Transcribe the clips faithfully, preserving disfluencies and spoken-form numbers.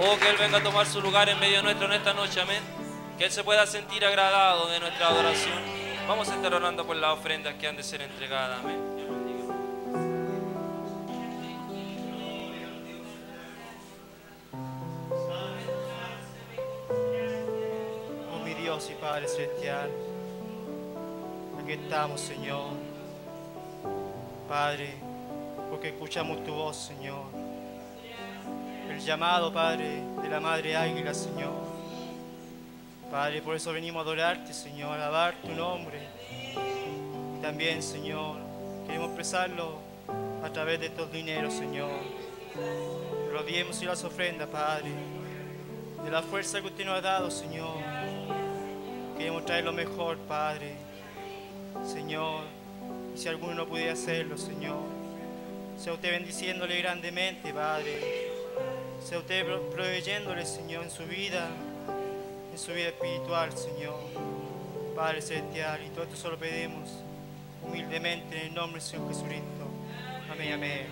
Oh, que Él venga a tomar su lugar en medio nuestro en esta noche, amén. Que Él se pueda sentir agradado de nuestra adoración. Vamos a estar orando por las ofrendas que han de ser entregadas, amén. Oh mi Dios y Padre Celestial, aquí estamos, Señor. Padre, porque escuchamos tu voz, Señor. El llamado, Padre, de la Madre Águila, Señor. Padre, por eso venimos a adorarte, Señor, a alabar tu nombre. Y también, Señor, queremos expresarlo a través de estos dineros, Señor. De los diezmos y las ofrendas, Padre. De la fuerza que usted nos ha dado, Señor. Queremos traer lo mejor, Padre. Señor, y si alguno no pudiera hacerlo, Señor, sea usted bendiciéndole grandemente, Padre. Sea usted proveyéndole, Señor, en su vida, en su vida espiritual, Señor. Padre Celestial, y todo esto solo pedimos humildemente en el nombre del Señor Jesucristo. Amén, amén.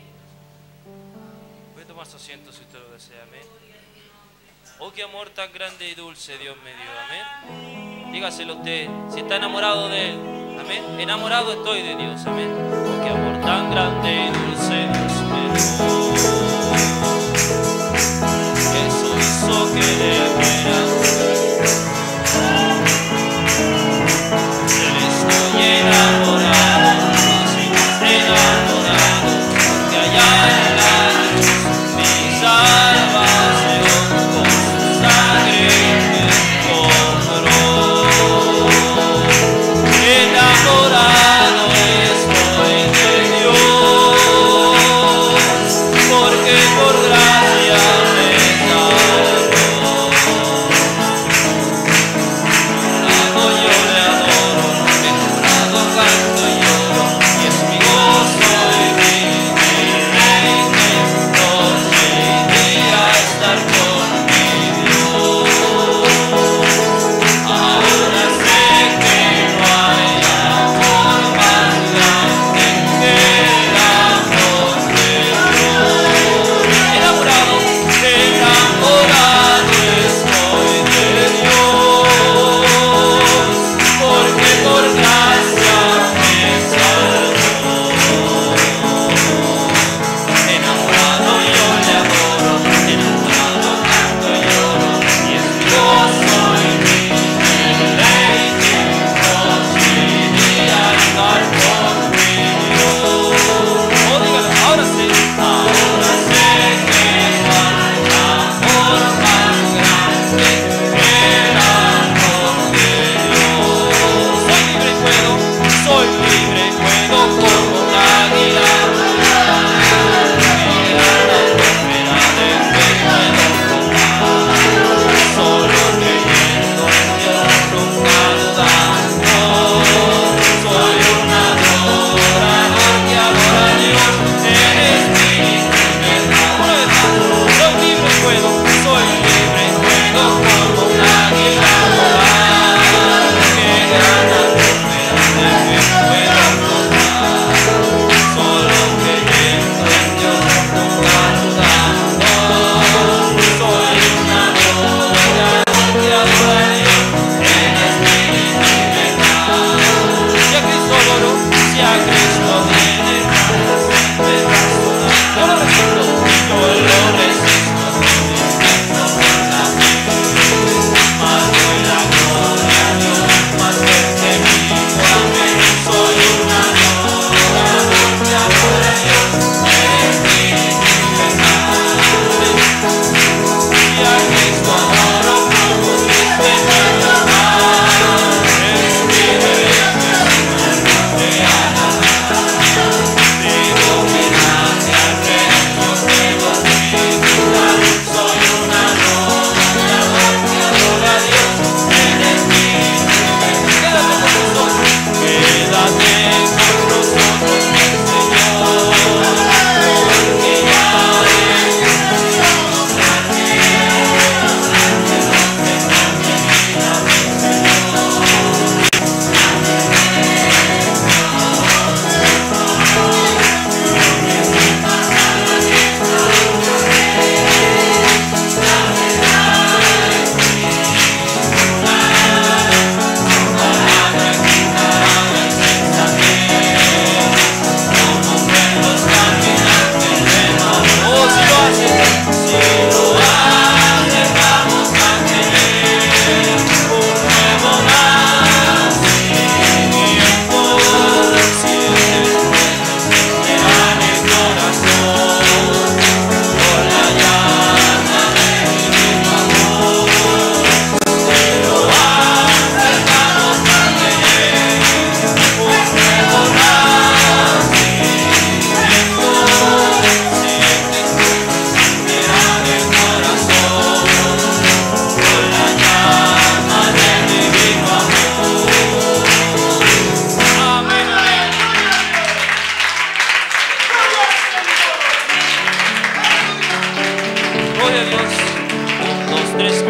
Puede tomar su asiento si usted lo desea, amén. Oh, qué amor tan grande y dulce Dios me dio, amén. Dígaselo usted, si está enamorado de Él, amén. Enamorado estoy de Dios, amén. Oh, qué amor tan grande y dulce Dios me dio. Eso hizo que le fuera. Estoy enamorado, sí, enamorado, que allá en la luz mi salvación con su sangre me compró. Enamorado estoy de Dios.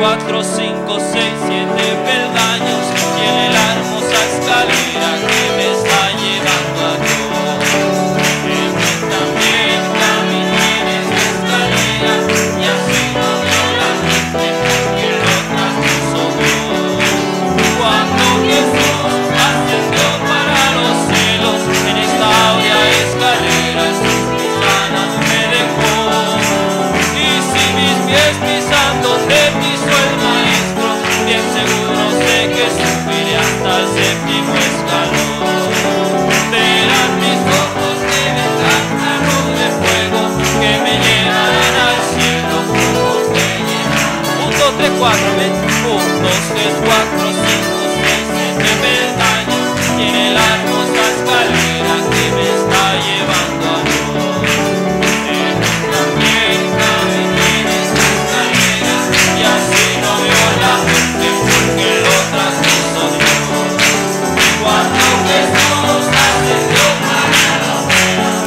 cuatro, cinco, seis, siete peldaños tiene la hermosa escalera que me está llevando a Dios. Debe también caminé en esta escalera y así no vio la gente porque lo traspuso Dios. Cuando Jesús ascendió para los cielos, en esta áurea escalera sus pisadas me dejó. Y si mis pies pisando te pisó el maestro, bien seguro sé que subiré hasta el séptimo escalón. Verán mis ojos que vendrán carros de fuego que me llevarán al cielo. Un, dos, tres, cuatro, ven. Un, dos, tres, cuatro, cinco, seis, siete peldaños tiene la hermosa escalera que me está llevando a Dios. También caminé en esa escalera y así no veo la gente porque lo traspuso Dios. Cuando Jesús ascendió para los cielos,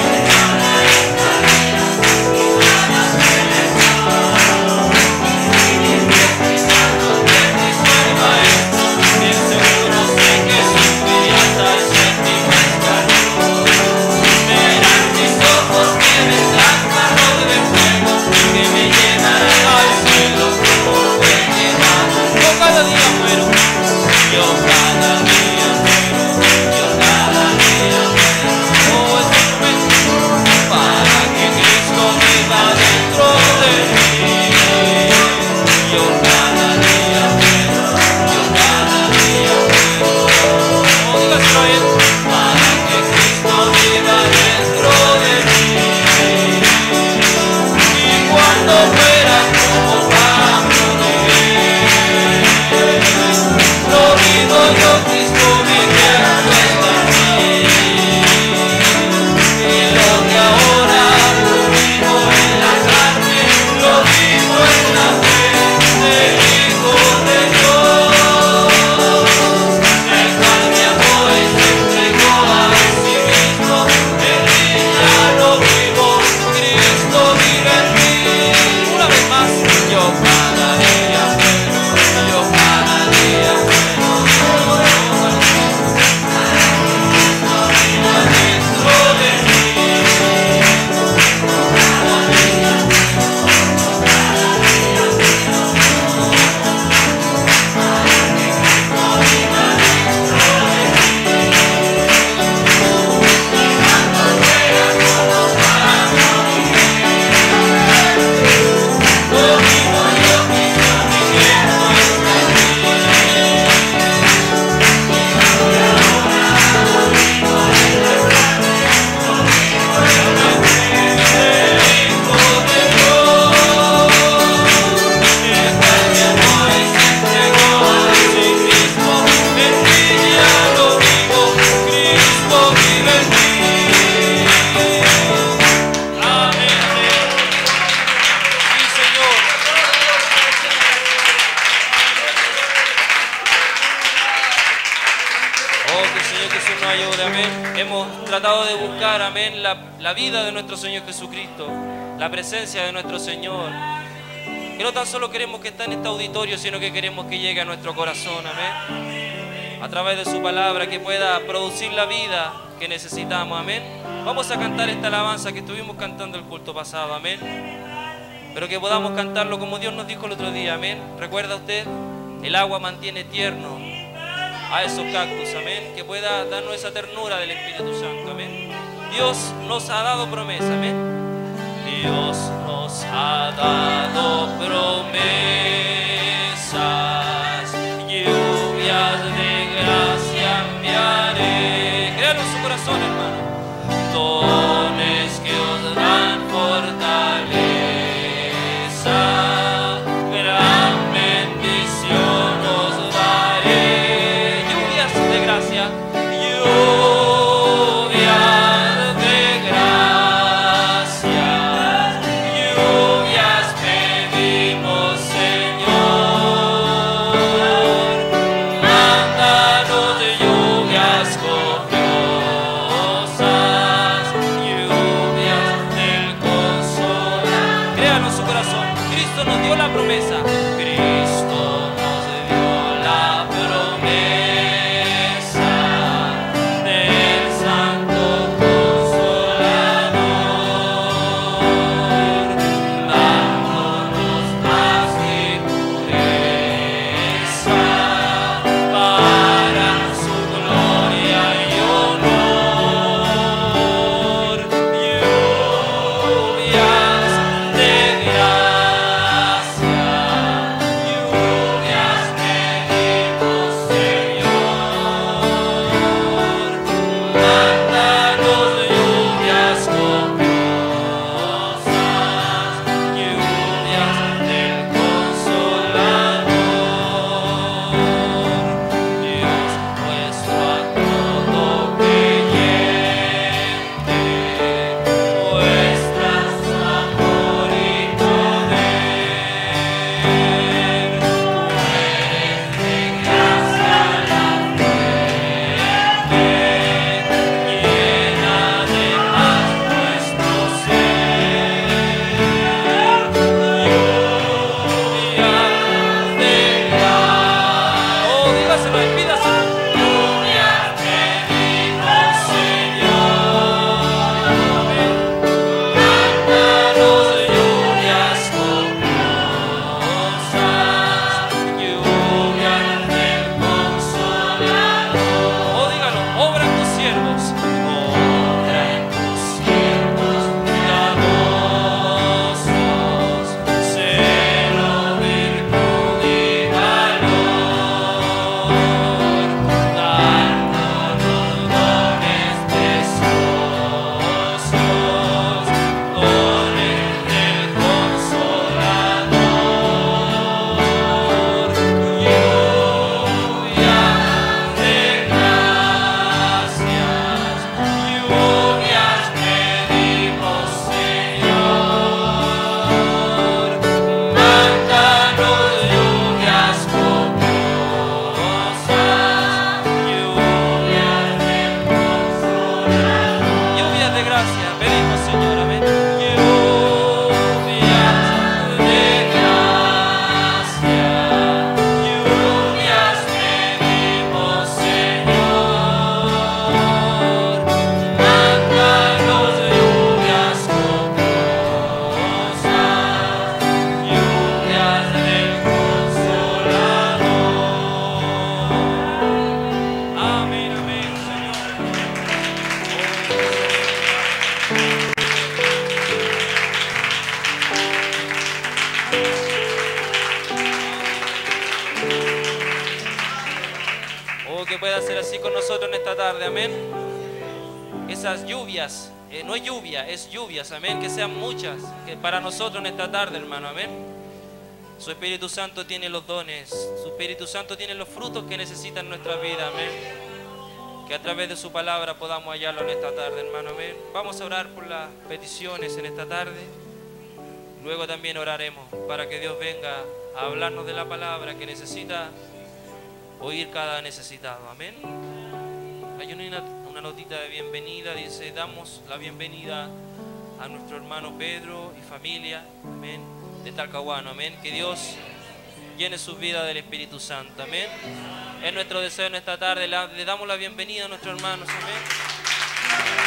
bien seguro sé que subiré hasta el séptimo escalón. Verán mis ojos que vendrán carros de fuego que me llevarán al cielo como fue llevado. Yo cada día muero, yo cada día muero, yo cada día muero. Oh, es un momento para que Cristo viva dentro de mí. Yo cada día muero, yo cada día muero. Oh, dígaselo a él. Para que Cristo viva dentro de mí. Y cuando fuera como Pablo lo vivo yo, Cristo viviendo está en mí. Y lo que ahora vivo en la carne, lo vivo en la fe del Hijo de Dios. El cual me amó y se entregó a sí mismo. En mí ya lo vivo, Cristo vive en mí. Una vez más, yo cada día muero, yo cada día muero. Dentro de mí. Lo vivo yo, Cristo viviendo está en el Hijo de Dios. El cual me amó y se entregó a sí mismo. En mí ya lo vivo, Cristo vive en mí. Amén. Sí, Señor. Oh, que el Señor Jesús nos ayude, amén. Hemos tratado de buscar, amén, la, la vida de nuestro Señor Jesucristo, la presencia de nuestro Señor. Que no tan solo queremos que esté en este auditorio, sino que queremos que llegue a nuestro corazón, amén. A través de su palabra, que pueda producir la vida que necesitamos, amén. Vamos a cantar esta alabanza que estuvimos cantando el culto pasado, amén. Pero que podamos cantarlo como Dios nos dijo el otro día, amén. ¿Recuerda usted? El agua mantiene tierno a esos cactus, amén. Que pueda darnos esa ternura del Espíritu Santo, amén. Dios nos ha dado promesa, amén. Dios nos ha dado promesas, lluvias de gracia enviaré. Créalo en su corazón, hermano. Dones que os dan fortaleza, gran bendición os daré. Lluvias de gracia, lluvias de gracia, lluvias pedimos, Señor. Mándanos lluvias copiosas, lluvias del consuelo. Créalo en su corazón. Cristo nos dio la promesa. Cristo así con nosotros en esta tarde, amén. Esas lluvias, eh, no es lluvia, es lluvias, amén, que sean muchas que para nosotros en esta tarde, hermano, amén. Su Espíritu Santo tiene los dones, su Espíritu Santo tiene los frutos que necesita en nuestra vida, amén. Que a través de su palabra podamos hallarlo en esta tarde, hermano, amén. Vamos a orar por las peticiones en esta tarde. Luego también oraremos para que Dios venga a hablarnos de la palabra que necesita oír cada necesitado, amén. Hay una, una notita de bienvenida, dice: damos la bienvenida a nuestro hermano Pedro y familia, amén, de Talcahuano, amén. Que Dios llene su vida del Espíritu Santo, amén. Es nuestro deseo en esta tarde, le damos la bienvenida a nuestros hermanos, amén.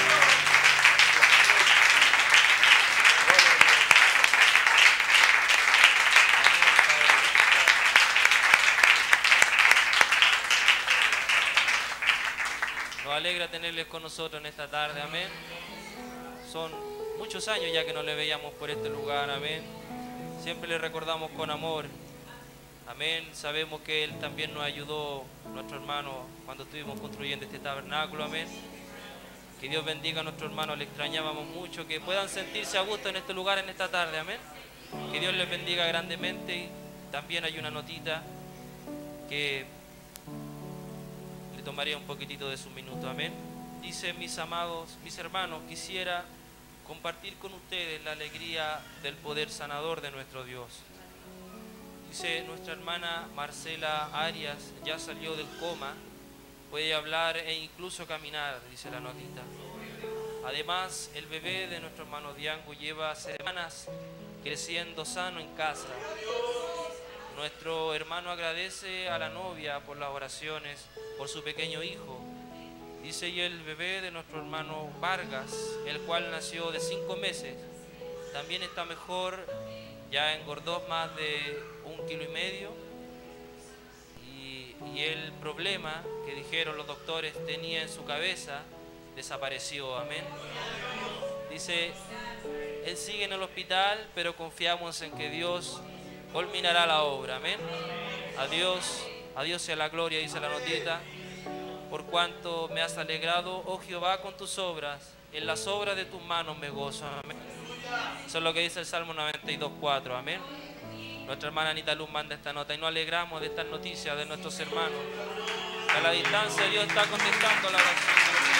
Nos alegra tenerles con nosotros en esta tarde, amén. Son muchos años ya que no le veíamos por este lugar, amén. Siempre le recordamos con amor, amén. Sabemos que Él también nos ayudó, nuestro hermano, cuando estuvimos construyendo este tabernáculo, amén. Que Dios bendiga a nuestro hermano, le extrañábamos mucho, que puedan sentirse a gusto en este lugar en esta tarde, amén. Que Dios les bendiga grandemente. Y también hay una notita que le tomaría un poquitito de su minuto, amén. Dice: mis amados, mis hermanos, quisiera compartir con ustedes la alegría del poder sanador de nuestro Dios. Dice: nuestra hermana Marcela Arias ya salió del coma, puede hablar e incluso caminar, dice la notita. Además, el bebé de nuestro hermano Diango lleva semanas creciendo sano en casa. Nuestro hermano agradece a la novia por las oraciones por su pequeño hijo. Dice: y el bebé de nuestro hermano Vargas, el cual nació de cinco meses, también está mejor, ya engordó más de un kilo y medio. Y, y el problema que dijeron los doctores tenía en su cabeza desapareció, amén. Dice: él sigue en el hospital, pero confiamos en que Dios culminará la obra, amén. A Dios, a Dios sea la gloria, dice la notita. Por cuanto me has alegrado, oh Jehová, con tus obras, en las obras de tus manos me gozo, amén. Eso es lo que dice el Salmo noventa y dos, cuatro, amén. Nuestra hermana Anita Luz manda esta nota y nos alegramos de estas noticias de nuestros hermanos. A la distancia Dios está contestando la oración de los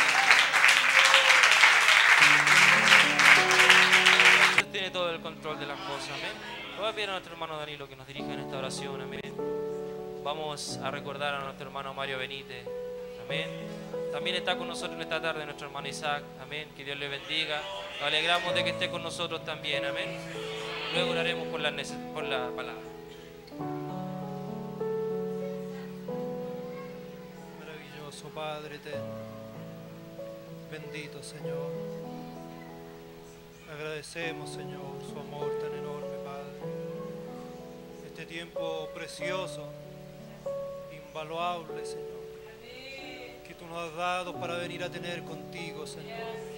creyentes. Dios tiene todo el control de las cosas, amén. Voy a pedir a nuestro hermano Danilo que nos dirija en esta oración, amén. Vamos a recordar a nuestro hermano Mario Benítez, amén. También está con nosotros en esta tarde nuestro hermano Isaac, amén. Que Dios le bendiga. Nos alegramos de que esté con nosotros también, amén. Luego oraremos por la, por la palabra. Maravilloso Padre eterno, bendito Señor. Agradecemos, Señor, su amor tan enorme, Padre. Este tiempo precioso, invaluable, Señor, que tú nos has dado para venir a tener contigo, Señor.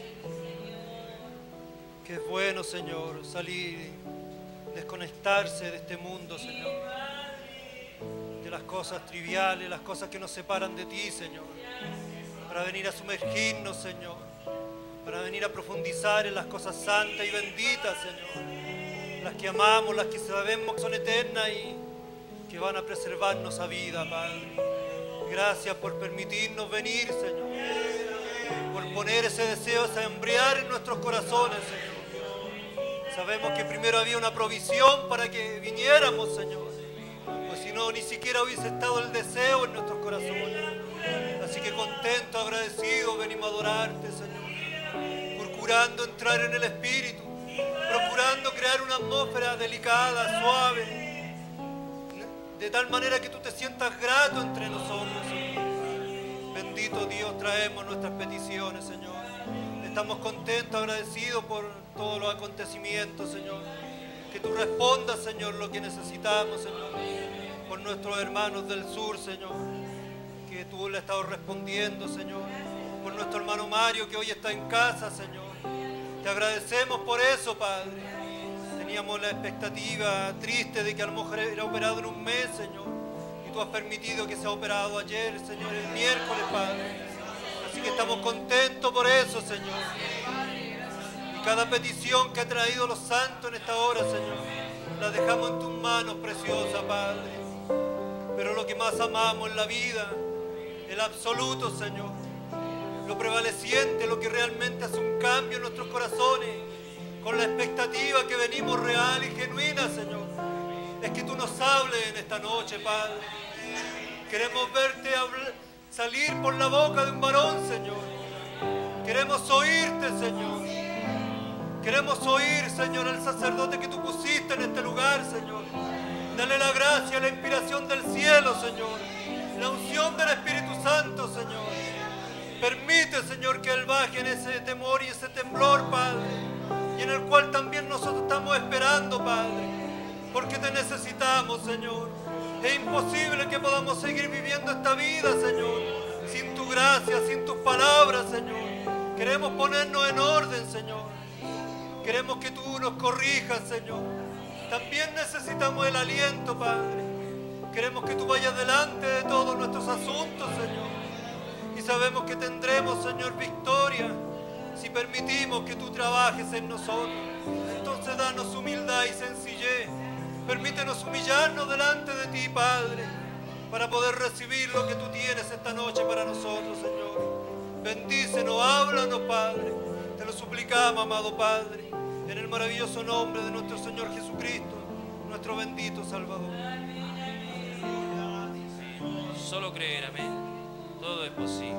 Que es bueno, Señor, salir, desconectarse de este mundo, Señor, de las cosas triviales, las cosas que nos separan de ti, Señor, para venir a sumergirnos, Señor, para venir a profundizar en las cosas santas y benditas, Señor, las que amamos, las que sabemos que son eternas y que van a preservarnos a vida, Padre. Gracias por permitirnos venir, Señor, por poner ese deseo, ese embriar en nuestros corazones, Señor. Sabemos que primero había una provisión para que viniéramos, Señor, pues si no, ni siquiera hubiese estado el deseo en nuestros corazones. Así que contento, agradecido, venimos a adorarte, Señor, procurando entrar en el Espíritu, procurando crear una atmósfera delicada, suave, de tal manera que tú te sientas grato entre nosotros, Señor. Bendito Dios, traemos nuestras peticiones, Señor. Estamos contentos, agradecidos por todos los acontecimientos, Señor. Que tú respondas, Señor, lo que necesitamos, Señor. Por nuestros hermanos del sur, Señor, que tú le has estado respondiendo, Señor. Por nuestro hermano Mario, que hoy está en casa, Señor. Te agradecemos por eso, Padre. Teníamos la expectativa triste de que a lo mejor era operado en un mes, Señor. Y tú has permitido que se ha operado ayer, Señor, el miércoles, Padre. Así que estamos contentos por eso, Señor. Y cada petición que ha traído los santos en esta hora, Señor, la dejamos en tus manos, preciosa, Padre. Pero lo que más amamos en la vida, el absoluto, Señor, lo prevaleciente, lo que realmente hace un cambio en nuestros corazones, con la expectativa que venimos real y genuina, Señor, es que tú nos hables en esta noche, Padre. Queremos verte salir por la boca de un varón, Señor. Queremos oírte, Señor. Queremos oír, Señor, al sacerdote que tú pusiste en este lugar, Señor. Dale la gracia, la inspiración del cielo, Señor. La unción del Espíritu Santo, Señor. Permite, Señor, que Él baje en ese temor y ese temblor, Padre. Y en el cual también nosotros estamos esperando, Padre. Porque te necesitamos, Señor. Es imposible que podamos seguir viviendo esta vida, Señor, sin tu gracia, sin tus palabras, Señor. Queremos ponernos en orden, Señor. Queremos que tú nos corrijas, Señor. También necesitamos el aliento, Padre. Queremos que tú vayas delante de todos nuestros asuntos, Señor. Y sabemos que tendremos, Señor, victoria si permitimos que tú trabajes en nosotros. Entonces danos humildad y sencillez. Permítenos humillarnos delante de ti, Padre, para poder recibir lo que tú tienes esta noche para nosotros, Señor. Bendícenos, háblanos, Padre. Te lo suplicamos, amado Padre, en el maravilloso nombre de nuestro Señor Jesucristo, nuestro bendito Salvador. Solo creer, amén. Todo es posible.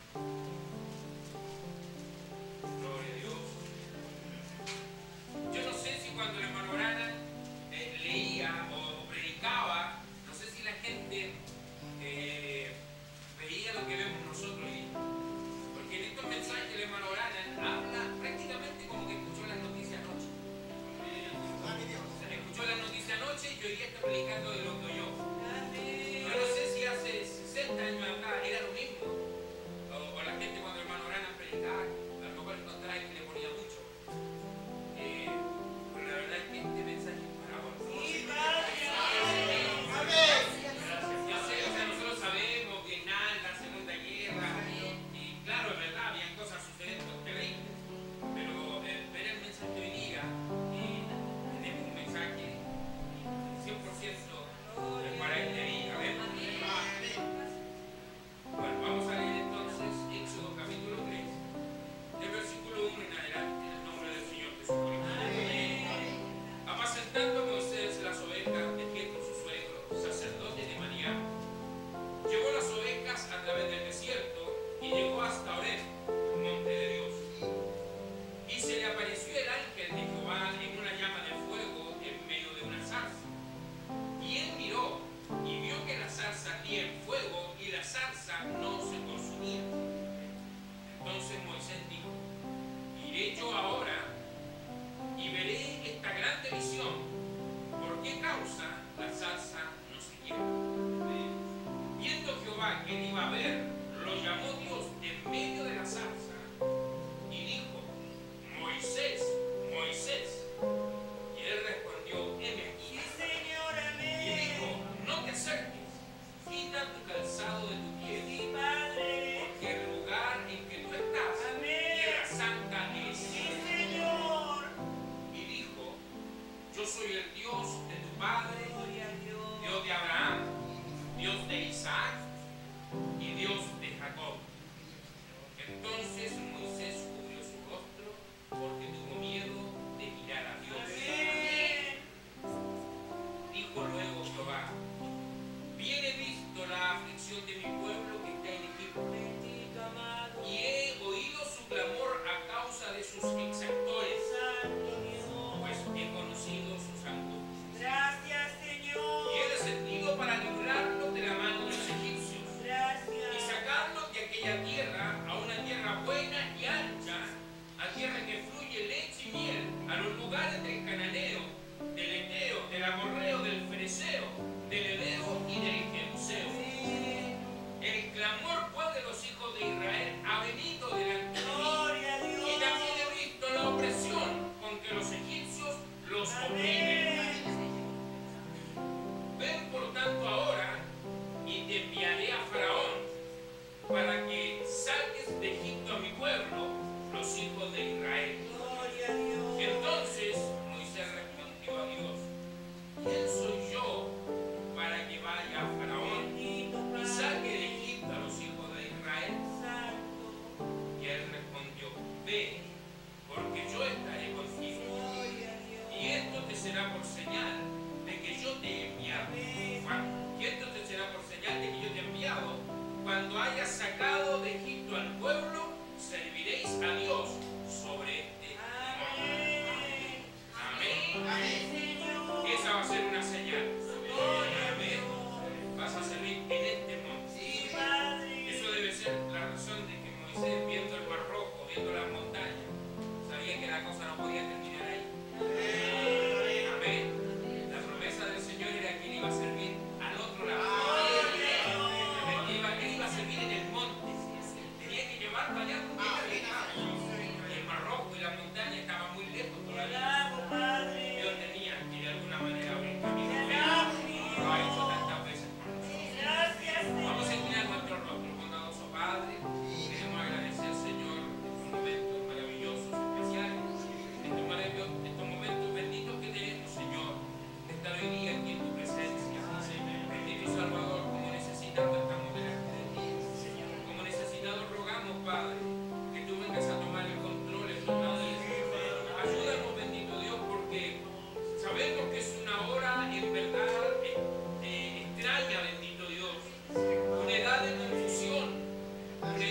Gloria a Dios. Yo no sé si cuando el hermano Branham eh, leía o predicaba, no sé si la gente eh, veía lo que vemos nosotros hoy. Porque en estos mensajes el hermano Branham habla prácticamente como que escuchó las noticias anoche. O sea, escuchó las noticias anoche y hoy día está predicando de lo que oyó. Yo no sé si hace sesenta años atrás era lo mismo. O, o la gente cuando el hermano Branham predicaba, a lo mejor encontraba que le ponía mucho. Eh, pero la verdad es que este mensaje es para vos. Yo sé, o sea, nosotros sabemos que nada en la Segunda Guerra, y claro, es verdad, habían cosas sucediendo terribles, pero eh, ver el mensaje hoy día, eh, tenemos un mensaje cien por ciento para este día. ¿Ven? Bueno, vamos a leer entonces Éxodo capítulo tres, del versículo uno en adelante, en el nombre del Señor Jesucristo. Apacentando Moisés las ovejas de Jetro, su suegro, sacerdote de Madián, llevó las ovejas a través del desierto y llegó hasta Horeb, monte de Dios. Y se le apareció el ángel de Jehová en una llama de fuego en medio de una zarza. Y él miró y vio que la zarza ardía en fuego y la zarza no se consumía. Entonces Moisés dijo: iré yo ahora y veré esta grande visión. ¿Por qué causa la zarza no se quiebra? Viendo Jehová que él iba a ver, lo llamó Dios en medio de la zarza y dijo: Moisés, Moisés. Y él respondió: heme aquí. Y dijo: no te acerques, quita tu calzado de tu pie, porque el lugar en que tú estás, tierra santa es. Y dijo: yo soy el Dios de tu padre, Dios de Abraham, Dios de Isaac y Dios de Jacob. Entonces Moisés cubrió su rostro porque tuvo miedo de mirar a Dios. Dijo luego Jehová: bien he visto la aflicción de mi pueblo que está en Egipto, y he oído su clamor a causa de sus exactores, pues he conocido sus angustias. Y he descendido para librarlos de la mano de los egipcios y sacarlos de aquella tierra a una tierra buena y ancha, a tierra que fluye leche y miel, a los lugares del cananeo, del eteo, del amorreo, del fereceo, del heveo y del jebuseo. El clamor pues de los hijos de Israel ha venido delante de mí, y también he visto la opresión con que los egipcios los oprimen. Ven por tanto ahora y te enviaré a Faraón para que saques de Egipto a mi pueblo, los hijos de Israel. Entonces Moisés respondió a Dios: ¿quién soy yo para que vaya a Faraón y saque de Egipto a los hijos de Israel? Y él respondió: ve, porque yo estaré contigo, y esto te será por señal de que yo te he enviado. Y esto te será por señal de que yo te he enviado. Cuando hayas sacado de Egipto al pueblo, serviréis a Dios sobre este monte. Amén. Esa va a ser una señal. Amén. Vas a servir en este monte. Eso debe ser la razón de que Moisés, viendo el mar rojo, viendo las montañas, sabía que la cosa no podía terminar ahí. Amén. La promesa del Señor era que él iba a servir al otro lado. Él iba, él iba a servir en el monte. Tenía que llevarlo allá donde era lejano. El mar rojo y la montaña estaban muy lejos todavía. Dios tenía que de alguna manera abrir camino. Lo ha hecho tantas veces por nosotros. Vamos a inclinar nuestro rostro, bondadoso Padre. Queremos agradecer, Señor, estos momentos maravillosos, especiales, estos, maravillosos, estos momentos benditos que tenemos, Señor, de estar hoy día aquí en tu presencia. Bendito y Salvador, como necesitamos estamos delante de ti. Como necesitados rogamos, Padre, que tú vengas a tomar el control, el tornado del Señor. Ayúdanos, bendito Dios, porque sabemos que es una hora en verdad eh, extraña, bendito Dios. Una edad de confusión, una edad de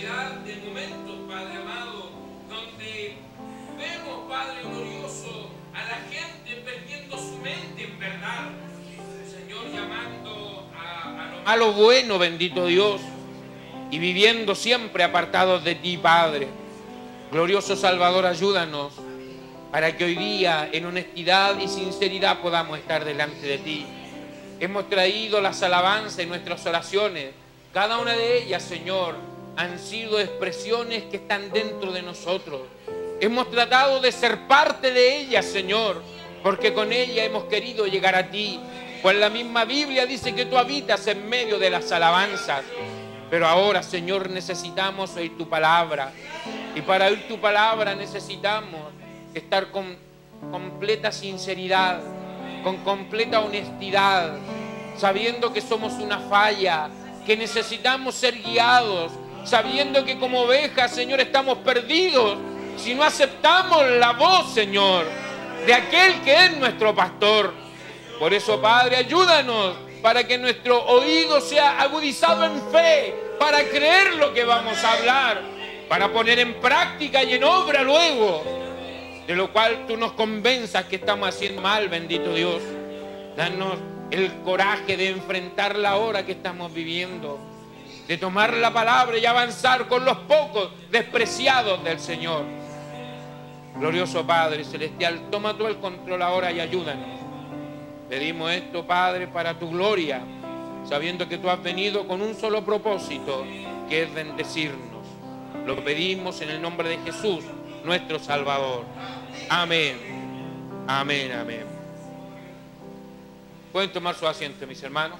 de momentos, Padre amado, donde vemos, Padre glorioso, a la gente perdiendo su mente en verdad. Señor, llamando a, a lo a lo bueno, bendito Dios, y viviendo siempre apartados de ti, Padre. Glorioso Salvador, ayúdanos para que hoy día en honestidad y sinceridad podamos estar delante de ti. Hemos traído las alabanzas en nuestras oraciones. Cada una de ellas, Señor, han sido expresiones que están dentro de nosotros. Hemos tratado de ser parte de ellas, Señor, porque con ella hemos querido llegar a ti. Pues la misma Biblia dice que tú habitas en medio de las alabanzas. Pero ahora, Señor, necesitamos oír tu palabra. Y para oír tu palabra necesitamos estar con completa sinceridad, con completa honestidad, sabiendo que somos una falla, que necesitamos ser guiados, sabiendo que como ovejas, Señor, estamos perdidos si no aceptamos la voz, Señor, de aquel que es nuestro pastor. Por eso, Padre, ayúdanos para que nuestro oído sea agudizado en fe, para creer lo que vamos a hablar, para poner en práctica y en obra luego, de lo cual tú nos convenzas que estamos haciendo mal, bendito Dios. Danos el coraje de enfrentar la hora que estamos viviendo, de tomar la palabra y avanzar con los pocos despreciados del Señor. Glorioso Padre Celestial, toma tú el control ahora y ayúdanos. Pedimos esto, Padre, para tu gloria, sabiendo que tú has venido con un solo propósito, que es bendecirnos. Lo pedimos en el nombre de Jesús, nuestro Salvador. Amén. Amén, amén. ¿Pueden tomar su asiento, mis hermanos?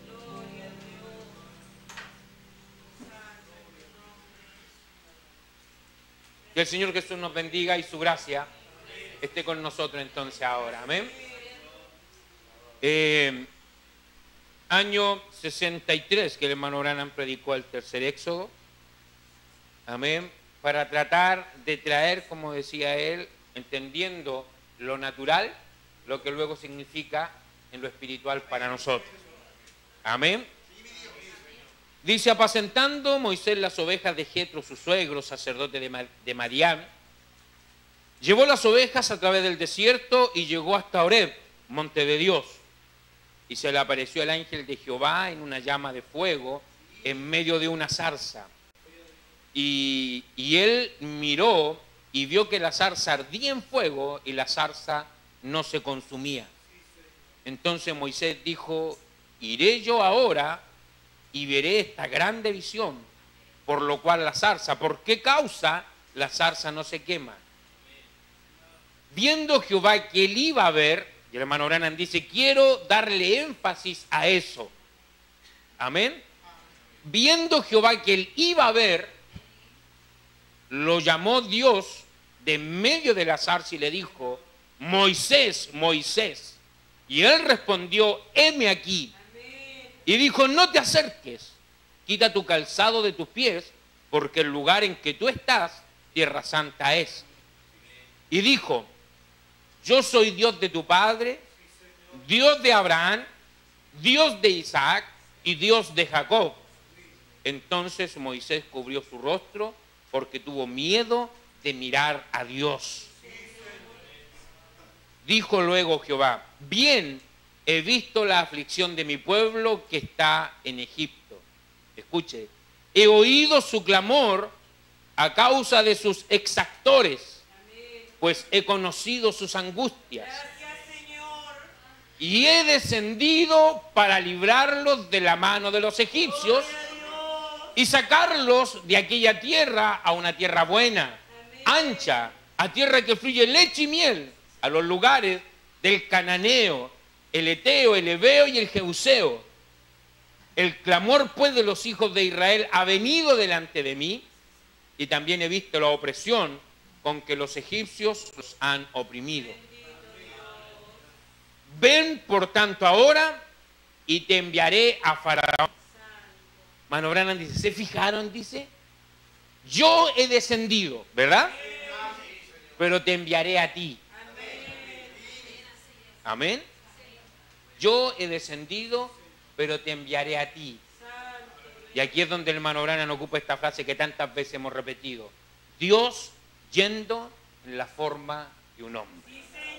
Que el Señor Jesús nos bendiga y su gracia esté con nosotros entonces ahora. Amén. Eh, año sesenta y tres que el hermano Branham predicó el tercer éxodo. Amén. Para tratar de traer, como decía él, entendiendo lo natural, lo que luego significa en lo espiritual para nosotros. Amén. Dice, apacentando Moisés las ovejas de Jetro, su suegro, sacerdote de, Mar de Madián, llevó las ovejas a través del desierto y llegó hasta Horeb, monte de Dios. Y se le apareció el ángel de Jehová en una llama de fuego en medio de una zarza. Y, y él miró y vio que la zarza ardía en fuego y la zarza no se consumía. Entonces Moisés dijo, iré yo ahora y veré esta grande visión, por lo cual la zarza, ¿por qué causa la zarza no se quema? Viendo Jehová que él iba a ver, y el hermano Branham dice, quiero darle énfasis a eso. Amén. Viendo Jehová que él iba a ver, lo llamó Dios de medio de la zarza y le dijo, Moisés, Moisés. Y él respondió, heme aquí. Y dijo, no te acerques, quita tu calzado de tus pies, porque el lugar en que tú estás, tierra santa es. Y dijo, yo soy Dios de tu padre, Dios de Abraham, Dios de Isaac y Dios de Jacob. Entonces Moisés cubrió su rostro porque tuvo miedo de mirar a Dios. Dijo luego Jehová, bien he visto la aflicción de mi pueblo que está en Egipto. Escuche, he oído su clamor a causa de sus exactores, pues he conocido sus angustias. Gracias, Señor. Y he descendido para librarlos de la mano de los egipcios y sacarlos de aquella tierra a una tierra buena, ancha, a tierra que fluye leche y miel, a los lugares del cananeo, el eteo, el heveo y el jebuseo. El clamor pues de los hijos de Israel ha venido delante de mí, y también he visto la opresión con que los egipcios los han oprimido. Ven por tanto ahora y te enviaré a Faraón. Mano Branham dice, ¿se fijaron? Dice, yo he descendido, ¿verdad? Pero te enviaré a ti. Amén. Yo he descendido, pero te enviaré a ti. Y Y aquí es donde el hermano Branham ocupa esta frase que tantas veces hemos repetido. Dios yendo en la forma de un hombre.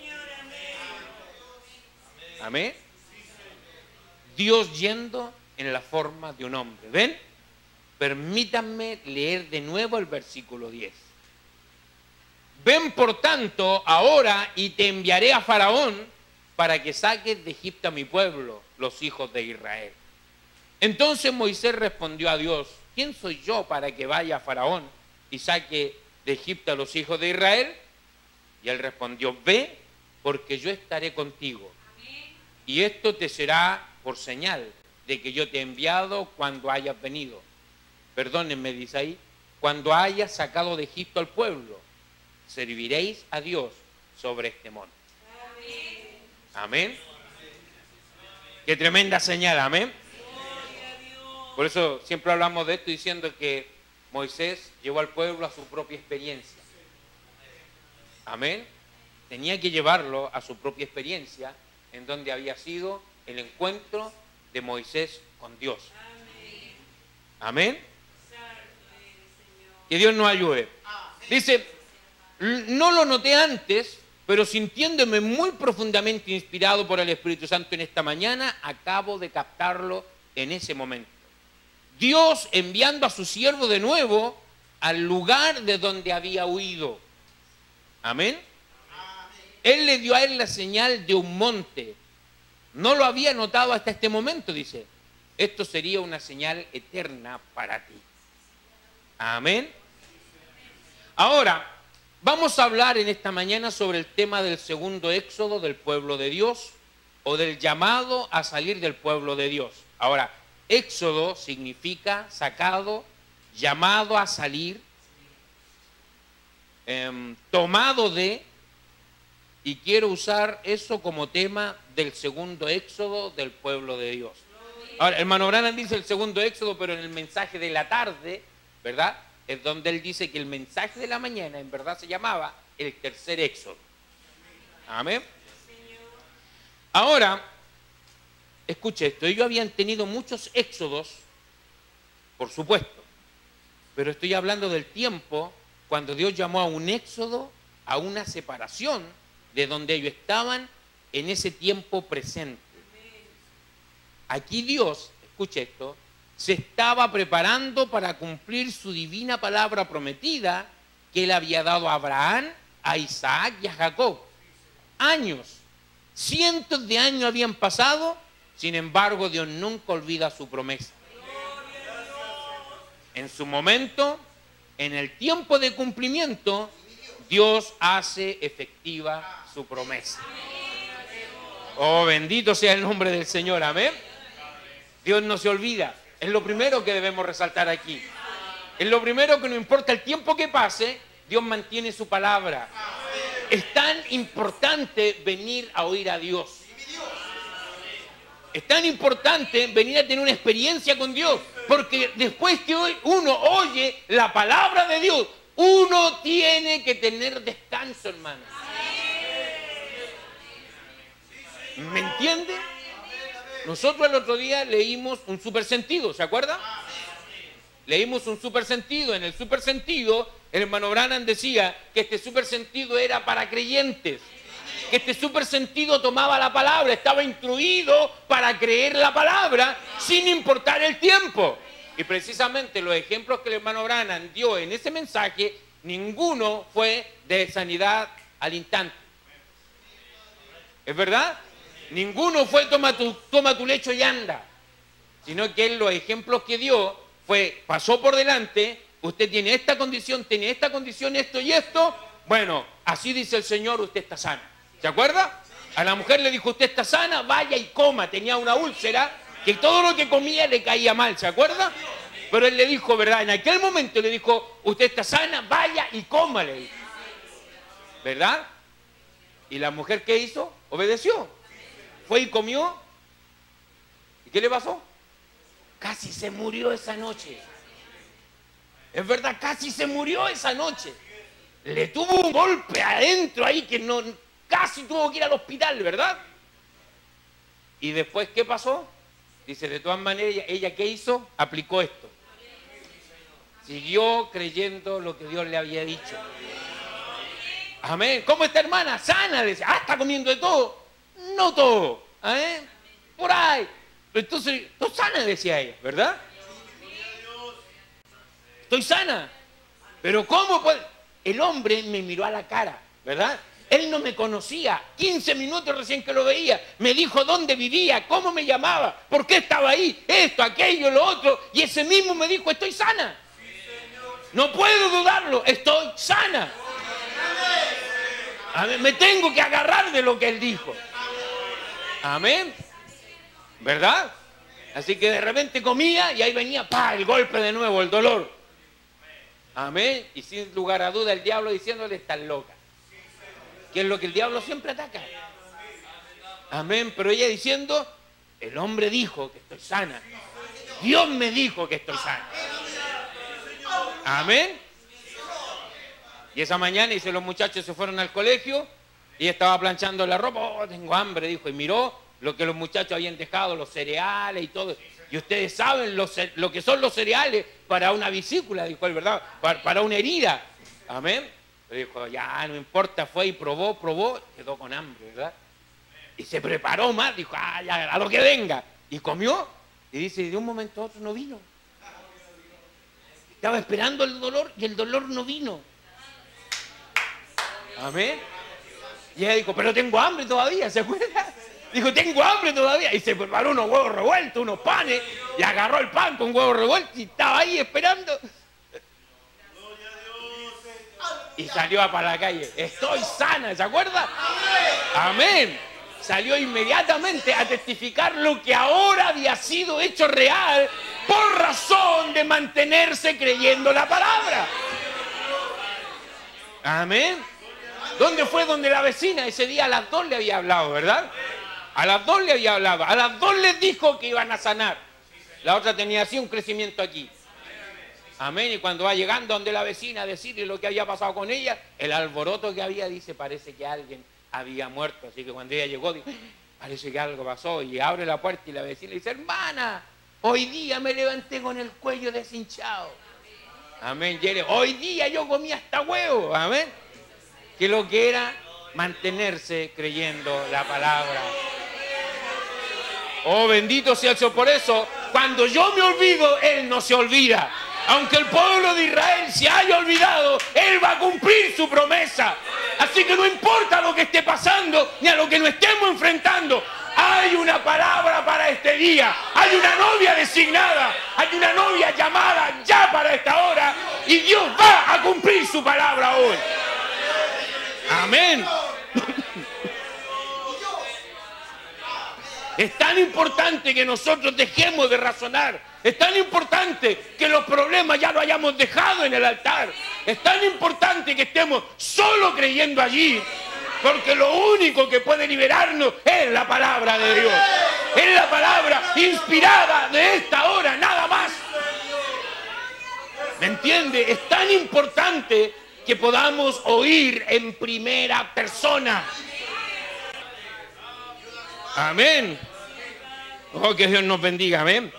Amén. Dios yendo en la forma de un hombre. ¿Ven? Permítanme leer de nuevo el versículo diez. Ven por tanto ahora y te enviaré a Faraón para que saques de Egipto a mi pueblo, los hijos de Israel. Entonces Moisés respondió a Dios, ¿quién soy yo para que vaya a Faraón y saque de Egipto a los hijos de Israel? Y él respondió, ve, porque yo estaré contigo. Y esto te será por señal de que yo te he enviado cuando hayas venido. Perdónenme, dice ahí, cuando hayas sacado de Egipto al pueblo, serviréis a Dios sobre este monte. Amén. Qué tremenda señal, amén. Por eso siempre hablamos de esto diciendo que Moisés llevó al pueblo a su propia experiencia. Amén. Tenía que llevarlo a su propia experiencia en donde había sido el encuentro de Moisés con Dios. Amén. Que Dios nos ayude. Dice, no lo noté antes, pero sintiéndome muy profundamente inspirado por el Espíritu Santo en esta mañana, acabo de captarlo en ese momento. Dios enviando a su siervo de nuevo al lugar de donde había huido. Amén. Él le dio a él la señal de un monte. No lo había notado hasta este momento, dice. Esto sería una señal eterna para ti. Amén. Ahora, vamos a hablar en esta mañana sobre el tema del segundo éxodo del pueblo de Dios o del llamado a salir del pueblo de Dios. Ahora, éxodo significa sacado, llamado a salir, eh, tomado de, y quiero usar eso como tema del segundo éxodo del pueblo de Dios. Ahora, el hermano Branham dice el segundo éxodo, pero en el mensaje de la tarde, ¿verdad?, es donde él dice que el mensaje de la mañana en verdad se llamaba el tercer éxodo. Amén. Ahora, escuche esto, ellos habían tenido muchos éxodos, por supuesto, pero estoy hablando del tiempo cuando Dios llamó a un éxodo, a una separación de donde ellos estaban en ese tiempo presente. Aquí Dios, escuche esto, se estaba preparando para cumplir su divina palabra prometida que él había dado a Abraham, a Isaac y a Jacob. Años, cientos de años habían pasado, sin embargo Dios nunca olvida su promesa. En su momento, en el tiempo de cumplimiento, Dios hace efectiva su promesa. Oh, bendito sea el nombre del Señor, amén. Dios no se olvida. Es lo primero que debemos resaltar aquí. Es lo primero que no importa el tiempo que pase, Dios mantiene su palabra. Es tan importante venir a oír a Dios. Es tan importante venir a tener una experiencia con Dios. Porque después que uno oye la palabra de Dios, uno tiene que tener descanso, hermano. ¿Me entiende? Nosotros el otro día leímos un supersentido, ¿se acuerda? Leímos un supersentido. En el supersentido, el hermano Branham decía que este supersentido era para creyentes. Que este supersentido tomaba la palabra, estaba instruido para creer la palabra sin importar el tiempo. Y precisamente los ejemplos que el hermano Branham dio en ese mensaje, ninguno fue de sanidad al instante. ¿Es verdad? Ninguno fue toma tu, toma tu lecho y anda, sino que él los ejemplos que dio fue, pasó por delante, usted tiene esta condición, tiene esta condición, esto y esto, bueno, así dice el Señor, usted está sana. ¿Se acuerda? A la mujer le dijo, usted está sana, vaya y coma, tenía una úlcera, que todo lo que comía le caía mal, ¿se acuerda? Pero él le dijo, ¿verdad? En aquel momento le dijo, usted está sana, vaya y coma, le dijo. ¿Verdad? ¿Y la mujer qué hizo? Obedeció. Fue y comió. ¿Y qué le pasó? Casi se murió esa noche. Es verdad, casi se murió esa noche. Le tuvo un golpe adentro ahí que no, casi tuvo que ir al hospital, ¿verdad? ¿Y después qué pasó? Dice, de todas maneras, ella, ella ¿qué hizo? Aplicó esto. Siguió creyendo lo que Dios le había dicho. Amén. ¿Cómo está, hermana? Sana. Decía, ah, está comiendo de todo. No todo. ¿Eh? Por ahí. Pero entonces, estoy sana, decía ella, ¿verdad? Estoy sana. Pero ¿cómo puede? El hombre me miró a la cara, ¿verdad? Él no me conocía. quince minutos recién que lo veía. Me dijo dónde vivía, cómo me llamaba, por qué estaba ahí, esto, aquello, lo otro. Y ese mismo me dijo, estoy sana. No puedo dudarlo, estoy sana. Amén. Me tengo que agarrar de lo que él dijo. Amén. ¿Verdad? Así que de repente comía y ahí venía, pa, el golpe de nuevo, el dolor. Amén. Y sin lugar a duda el diablo diciéndole, estás loca. Que es lo que el diablo siempre ataca. Amén. Pero ella diciendo, el hombre dijo que estoy sana. Dios me dijo que estoy sana. Amén. Y esa mañana, dice, los muchachos se fueron al colegio y ella estaba planchando la ropa. Oh, tengo hambre, dijo. Y miró lo que los muchachos habían dejado, los cereales y todo. Y ustedes saben lo, lo que son los cereales para una vesícula, dijo él, ¿verdad? Para, para una herida. Amén. Pero dijo, ya, no importa, fue y probó, probó, quedó con hambre, ¿verdad? Y se preparó más, dijo, ah, ya, a lo que venga. Y comió, y dice, de un momento a otro no vino. Estaba esperando el dolor y el dolor no vino. Amén. Y ella dijo, pero tengo hambre todavía, ¿se acuerda? Dijo, tengo hambre todavía. Y se preparó unos huevos revueltos, unos panes, y agarró el pan con huevos revueltos y estaba ahí esperando. Y salió para la calle. Estoy sana, ¿se acuerda? Amén. Salió inmediatamente a testificar lo que ahora había sido hecho real por razón de mantenerse creyendo la palabra. Amén. ¿Dónde fue donde la vecina? Ese día a las dos le había hablado, ¿verdad? A las dos le había hablado. A las dos les dijo que iban a sanar. La otra tenía así un crecimiento aquí. Amén. Y cuando va llegando donde la vecina a decirle lo que había pasado con ella, el alboroto que había, dice, parece que alguien había muerto. Así que cuando ella llegó, dijo, parece que algo pasó. Y abre la puerta y la vecina le dice, hermana, hoy día me levanté con el cuello deshinchado. Amén. Y hoy día yo comí hasta huevo. Amén. Que lo que era mantenerse creyendo la palabra. Oh, bendito sea el Señor. Por eso, cuando yo me olvido, Él no se olvida. Aunque el pueblo de Israel se haya olvidado, Él va a cumplir su promesa. Así que no importa lo que esté pasando, ni a lo que nos estemos enfrentando. Hay una palabra para este día. Hay una novia designada. Hay una novia llamada ya para esta hora. Y Dios va a cumplir su palabra hoy. Amén. Es tan importante que nosotros dejemos de razonar. Es tan importante que los problemas ya los hayamos dejado en el altar. Es tan importante que estemos solo creyendo allí. Porque lo único que puede liberarnos es la palabra de Dios. Es la palabra inspirada de esta hora, nada más. ¿Me entiende? Es tan importante que podamos oír en primera persona. Amén. Oh, que Dios nos bendiga, amén.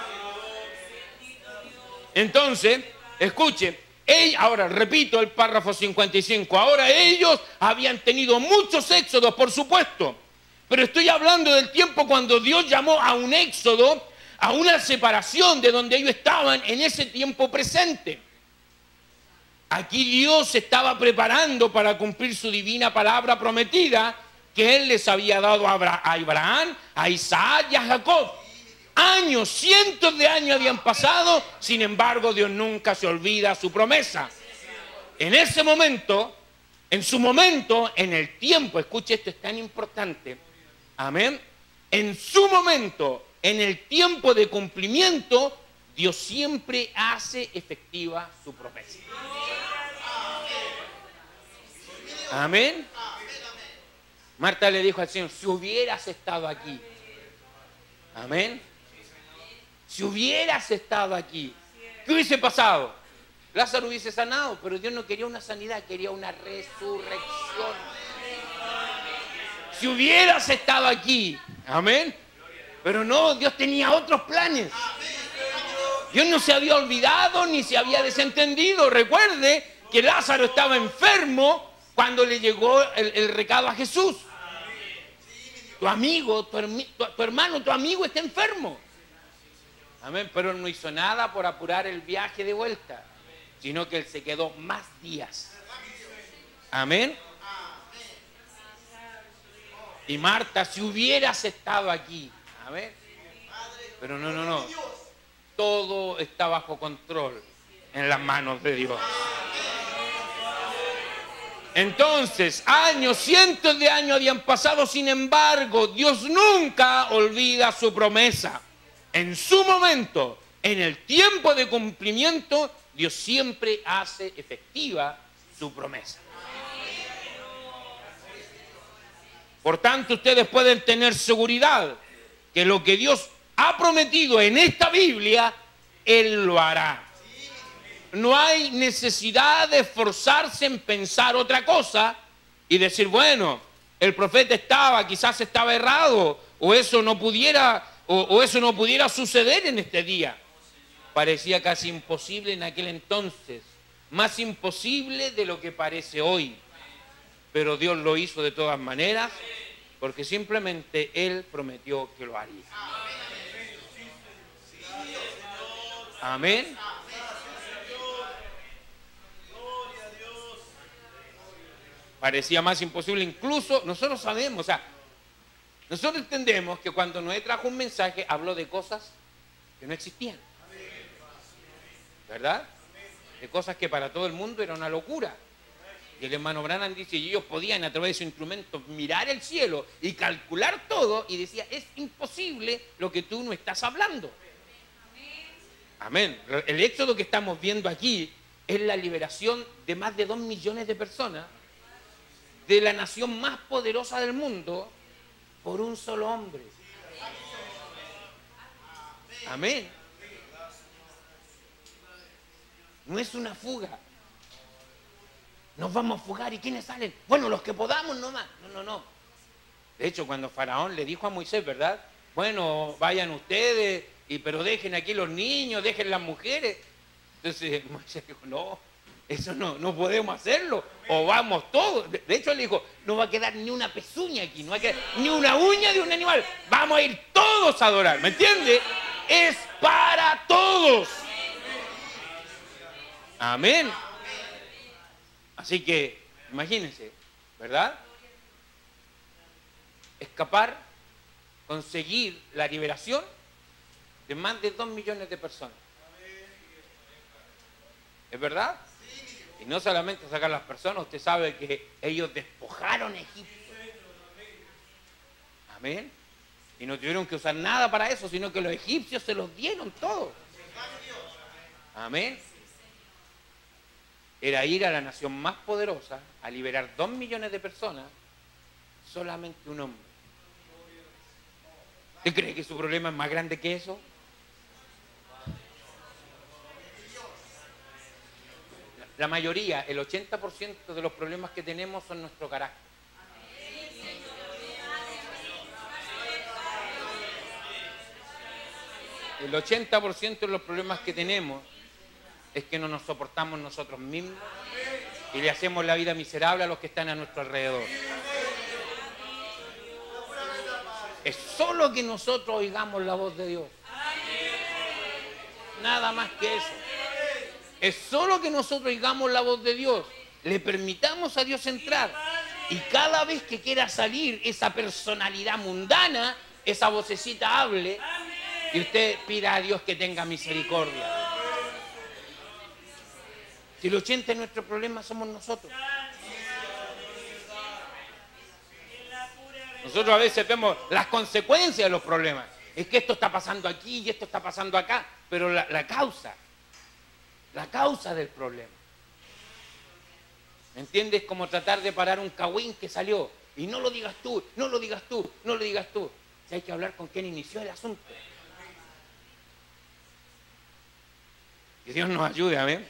Entonces, escuchen, ella, ahora repito el párrafo cincuenta y cinco, ahora ellos habían tenido muchos éxodos, por supuesto, pero estoy hablando del tiempo cuando Dios llamó a un éxodo, a una separación de donde ellos estaban en ese tiempo presente. Aquí Dios se estaba preparando para cumplir su divina palabra prometida que Él les había dado a Abraham, a Isaac y a Jacob. Años, cientos de años habían pasado, sin embargo Dios nunca se olvida su promesa. En ese momento, en su momento, en el tiempo, escuche, esto es tan importante, amén, en su momento, en el tiempo de cumplimiento, Dios siempre hace efectiva su promesa. Amén. Marta le dijo al Señor, si hubieras estado aquí, amén, si hubieras estado aquí, ¿qué hubiese pasado? Lázaro hubiese sanado, pero Dios no quería una sanidad, quería una resurrección. Si hubieras estado aquí, amén, Pero no, Dios tenía otros planes. Dios no se había olvidado ni se había desentendido. Recuerde que Lázaro estaba enfermo cuando le llegó el, el recado a Jesús. Tu amigo, tu, tu, tu hermano, tu amigo está enfermo. Amén. Pero él no hizo nada por apurar el viaje de vuelta, sino que él se quedó más días. Amén. Y Marta, si hubieras estado aquí, amén. Pero no, no, no. Todo está bajo control en las manos de Dios. Entonces, años, cientos de años habían pasado, sin embargo, Dios nunca olvida su promesa. En su momento, en el tiempo de cumplimiento, Dios siempre hace efectiva su promesa. Por tanto, ustedes pueden tener seguridad que lo que Dios ha prometido en esta Biblia, Él lo hará. No hay necesidad de esforzarse en pensar otra cosa y decir, bueno, el profeta estaba, quizás estaba errado, o eso no pudiera, o, o eso no pudiera suceder en este día. Parecía casi imposible en aquel entonces, más imposible de lo que parece hoy. Pero Dios lo hizo de todas maneras, porque simplemente Él prometió que lo haría. Amén. Parecía más imposible, incluso nosotros sabemos, o sea, nosotros entendemos que cuando Noé trajo un mensaje, habló de cosas que no existían. ¿Verdad? De cosas que para todo el mundo era una locura. Y el hermano Branham dice, y ellos podían a través de su instrumento mirar el cielo y calcular todo, y decía, es imposible lo que tú no estás hablando. Amén. El éxodo que estamos viendo aquí es la liberación de más de dos millones de personas de la nación más poderosa del mundo por un solo hombre. Amén. No es una fuga. Nos vamos a fugar. ¿Y quiénes salen? Bueno, los que podamos nomás. No, no, no. De hecho, cuando Faraón le dijo a Moisés, ¿verdad? Bueno, vayan ustedes, y, pero dejen aquí los niños, dejen las mujeres. Entonces Moisés dijo, no, eso no, no podemos hacerlo. O vamos todos. De, de hecho, él dijo, no va a quedar ni una pezuña aquí, no va a quedar ni una uña de un animal. Vamos a ir todos a adorar, ¿me entiende? Es para todos. Amén. Así que, imagínense, ¿verdad? Escapar, conseguir la liberación de más de dos millones de personas. ¿Es verdad? Y no solamente sacar las personas, usted sabe que ellos despojaron a Egipto. Amén. Y no tuvieron que usar nada para eso, sino que los egipcios se los dieron todo. Amén. Era ir a la nación más poderosa a liberar dos millones de personas, solamente un hombre. ¿Usted cree que su problema es más grande que eso? La mayoría, el ochenta por ciento de los problemas que tenemos son nuestro carácter. El ochenta por ciento de los problemas que tenemos es que no nos soportamos nosotros mismos y le hacemos la vida miserable a los que están a nuestro alrededor. Es solo que nosotros oigamos la voz de Dios. Nada más que eso. Es solo que nosotros oigamos la voz de Dios. Le permitamos a Dios entrar. Y cada vez que quiera salir esa personalidad mundana, esa vocecita hable, y usted pida a Dios que tenga misericordia. Si el ochenta de nuestro problema somos nosotros. Nosotros a veces vemos las consecuencias de los problemas. Es que esto está pasando aquí y esto está pasando acá. Pero la, la causa, la causa del problema. ¿Me entiendes? Como tratar de parar un cagüín que salió. Y no lo digas tú, no lo digas tú, no lo digas tú. Si hay que hablar con quien inició el asunto. Que Dios nos ayude, amén.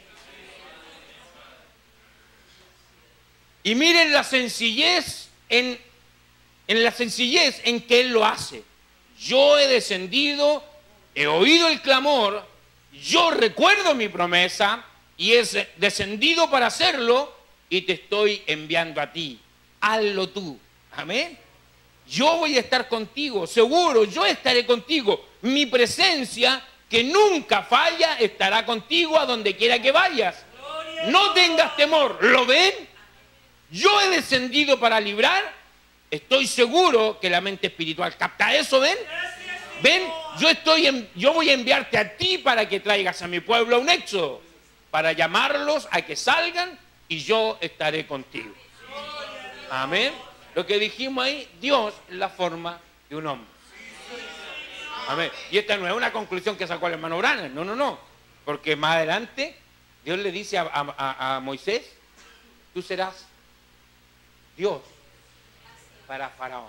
Y miren la sencillez en, en la sencillez en que Él lo hace. yo he descendido, he oído el clamor, yo recuerdo mi promesa y he descendido para hacerlo y te estoy enviando a ti. Hazlo tú. Amén. Yo voy a estar contigo, seguro, yo estaré contigo. Mi presencia, que nunca falla, estará contigo a donde quiera que vayas. No tengas temor. ¿Lo ven? Yo he descendido para librar. Estoy seguro que la mente espiritual capta eso, ¿ven? ¿Ven? Yo, estoy en, yo voy a enviarte a ti para que traigas a mi pueblo a un éxodo, para llamarlos a que salgan y yo estaré contigo. Amén. Lo que dijimos ahí, Dios es la forma de un hombre. Amén. Y esta no es una conclusión que sacó el hermano Branham, no, no, no. Porque más adelante Dios le dice a, a, a Moisés, tú serás Dios para Faraón.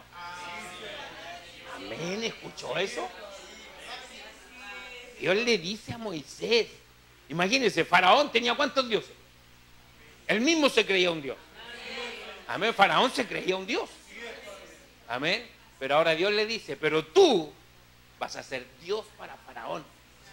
Amén, ¿escuchó eso? Dios le dice a Moisés, imagínense, Faraón tenía ¿cuántos dioses? Él mismo se creía un Dios. Amén, Faraón se creía un Dios. Amén, pero ahora Dios le dice, pero tú vas a ser Dios para Faraón.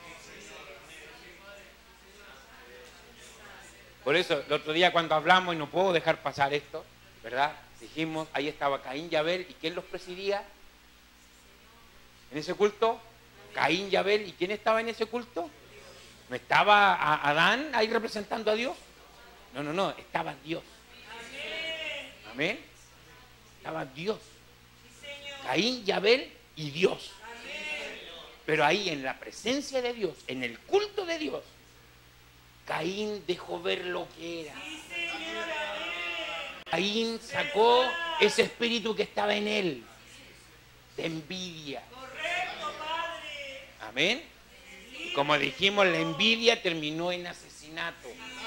Por eso, el otro día cuando hablamos, y no puedo dejar pasar esto, ¿verdad? Dijimos, ahí estaba Caín y Abel, ¿y quién los presidía? En ese culto, Caín y Abel, ¿y quién estaba en ese culto? ¿No estaba a Adán ahí representando a Dios? No, no, no, estaba Dios. Amén. Estaba Dios. Caín y Abel y Dios. Pero ahí en la presencia de Dios, en el culto de Dios, Caín dejó ver lo que era. Caín sacó ese espíritu que estaba en él, de envidia. Amén. Y como dijimos, la envidia terminó en asesinato.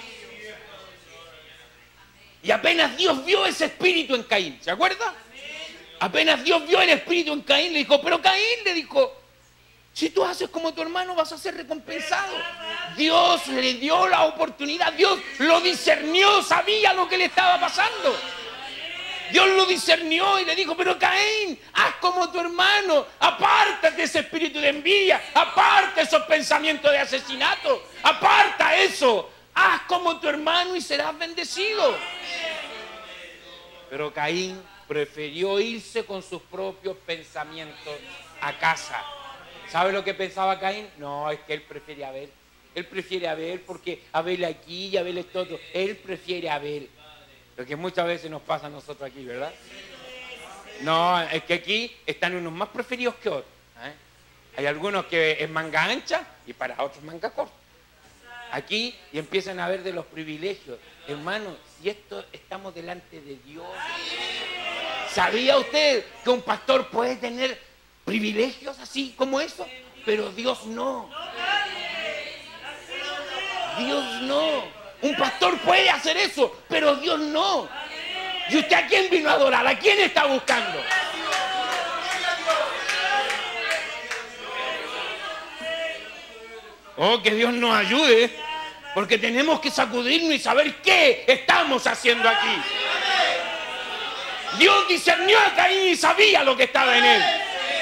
Y apenas Dios vio ese espíritu en Caín, ¿se acuerda? Apenas Dios vio el espíritu en Caín, le dijo, pero Caín le dijo, si tú haces como tu hermano vas a ser recompensado. Dios le dio la oportunidad, Dios lo discernió, sabía lo que le estaba pasando. Dios lo discernió y le dijo, pero Caín, haz como tu hermano, apártate de ese espíritu de envidia, aparta esos pensamientos de asesinato, aparta eso, haz como tu hermano y serás bendecido. Pero Caín prefirió irse con sus propios pensamientos a casa. ¿Sabe lo que pensaba Caín? No, es que él prefiere a Abel. Él prefiere a Abel porque Abel aquí y Abel es todo. Él prefiere a Abel. Lo que muchas veces nos pasa a nosotros aquí, ¿verdad? No, es que aquí están unos más preferidos que otros. ¿eh? Hay algunos que es manga ancha y para otros manga corta. Aquí y empiezan a ver de los privilegios. Hermano, si esto estamos delante de Dios. ¿Sabía usted que un pastor puede tener privilegios así como eso? Pero Dios no. Dios no. Un pastor puede hacer eso, pero Dios no. ¿Y usted a quién vino a adorar? ¿A quién está buscando? Oh, que Dios nos ayude, porque tenemos que sacudirnos y saber qué estamos haciendo aquí. Dios discernió a Caín y sabía lo que estaba en él.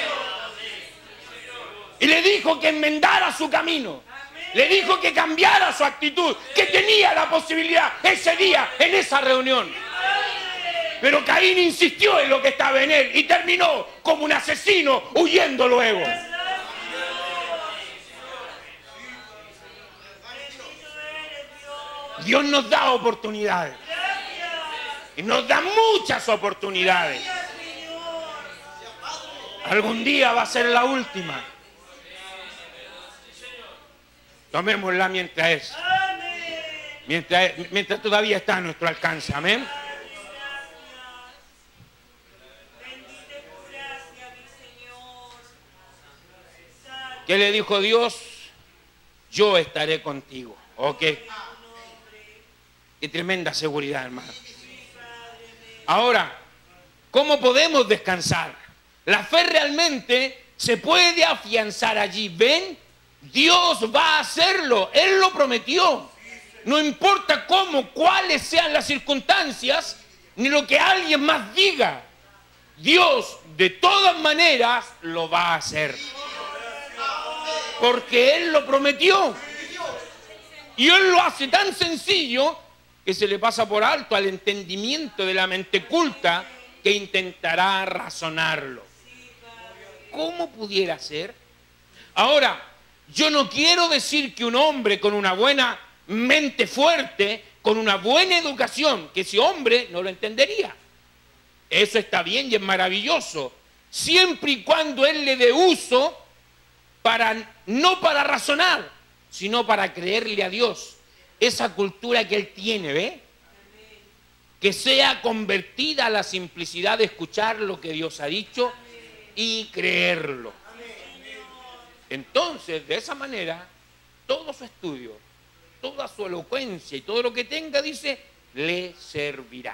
Y le dijo que enmendara su camino. Le dijo que cambiara su actitud, que tenía la posibilidad ese día, en esa reunión. Pero Caín insistió en lo que estaba en él y terminó como un asesino huyendo luego. Dios nos da oportunidades. Y nos da muchas oportunidades. Algún día va a ser la última. Tomémosla mientras es. Mientras, mientras todavía está a nuestro alcance. Amén. ¿Qué le dijo Dios? Yo estaré contigo. Ok. Qué tremenda seguridad, hermano. Ahora, ¿cómo podemos descansar? La fe realmente se puede afianzar allí. ¿Ven? Dios va a hacerlo. Él lo prometió. No importa cómo, cuáles sean las circunstancias, ni lo que alguien más diga. Dios de todas maneras lo va a hacer. Porque Él lo prometió. Y Él lo hace tan sencillo que se le pasa por alto al entendimiento de la mente culta que intentará razonarlo. ¿Cómo pudiera ser? Ahora, yo no quiero decir que un hombre con una buena mente fuerte, con una buena educación, que ese hombre no lo entendería. Eso está bien y es maravilloso, siempre y cuando él le dé uso para, no para razonar, sino para creerle a Dios. Esa cultura que él tiene, ¿ve? Que sea convertida a la simplicidad de escuchar lo que Dios ha dicho y creerlo. Entonces, de esa manera, todo su estudio, toda su elocuencia y todo lo que tenga, dice, le servirá.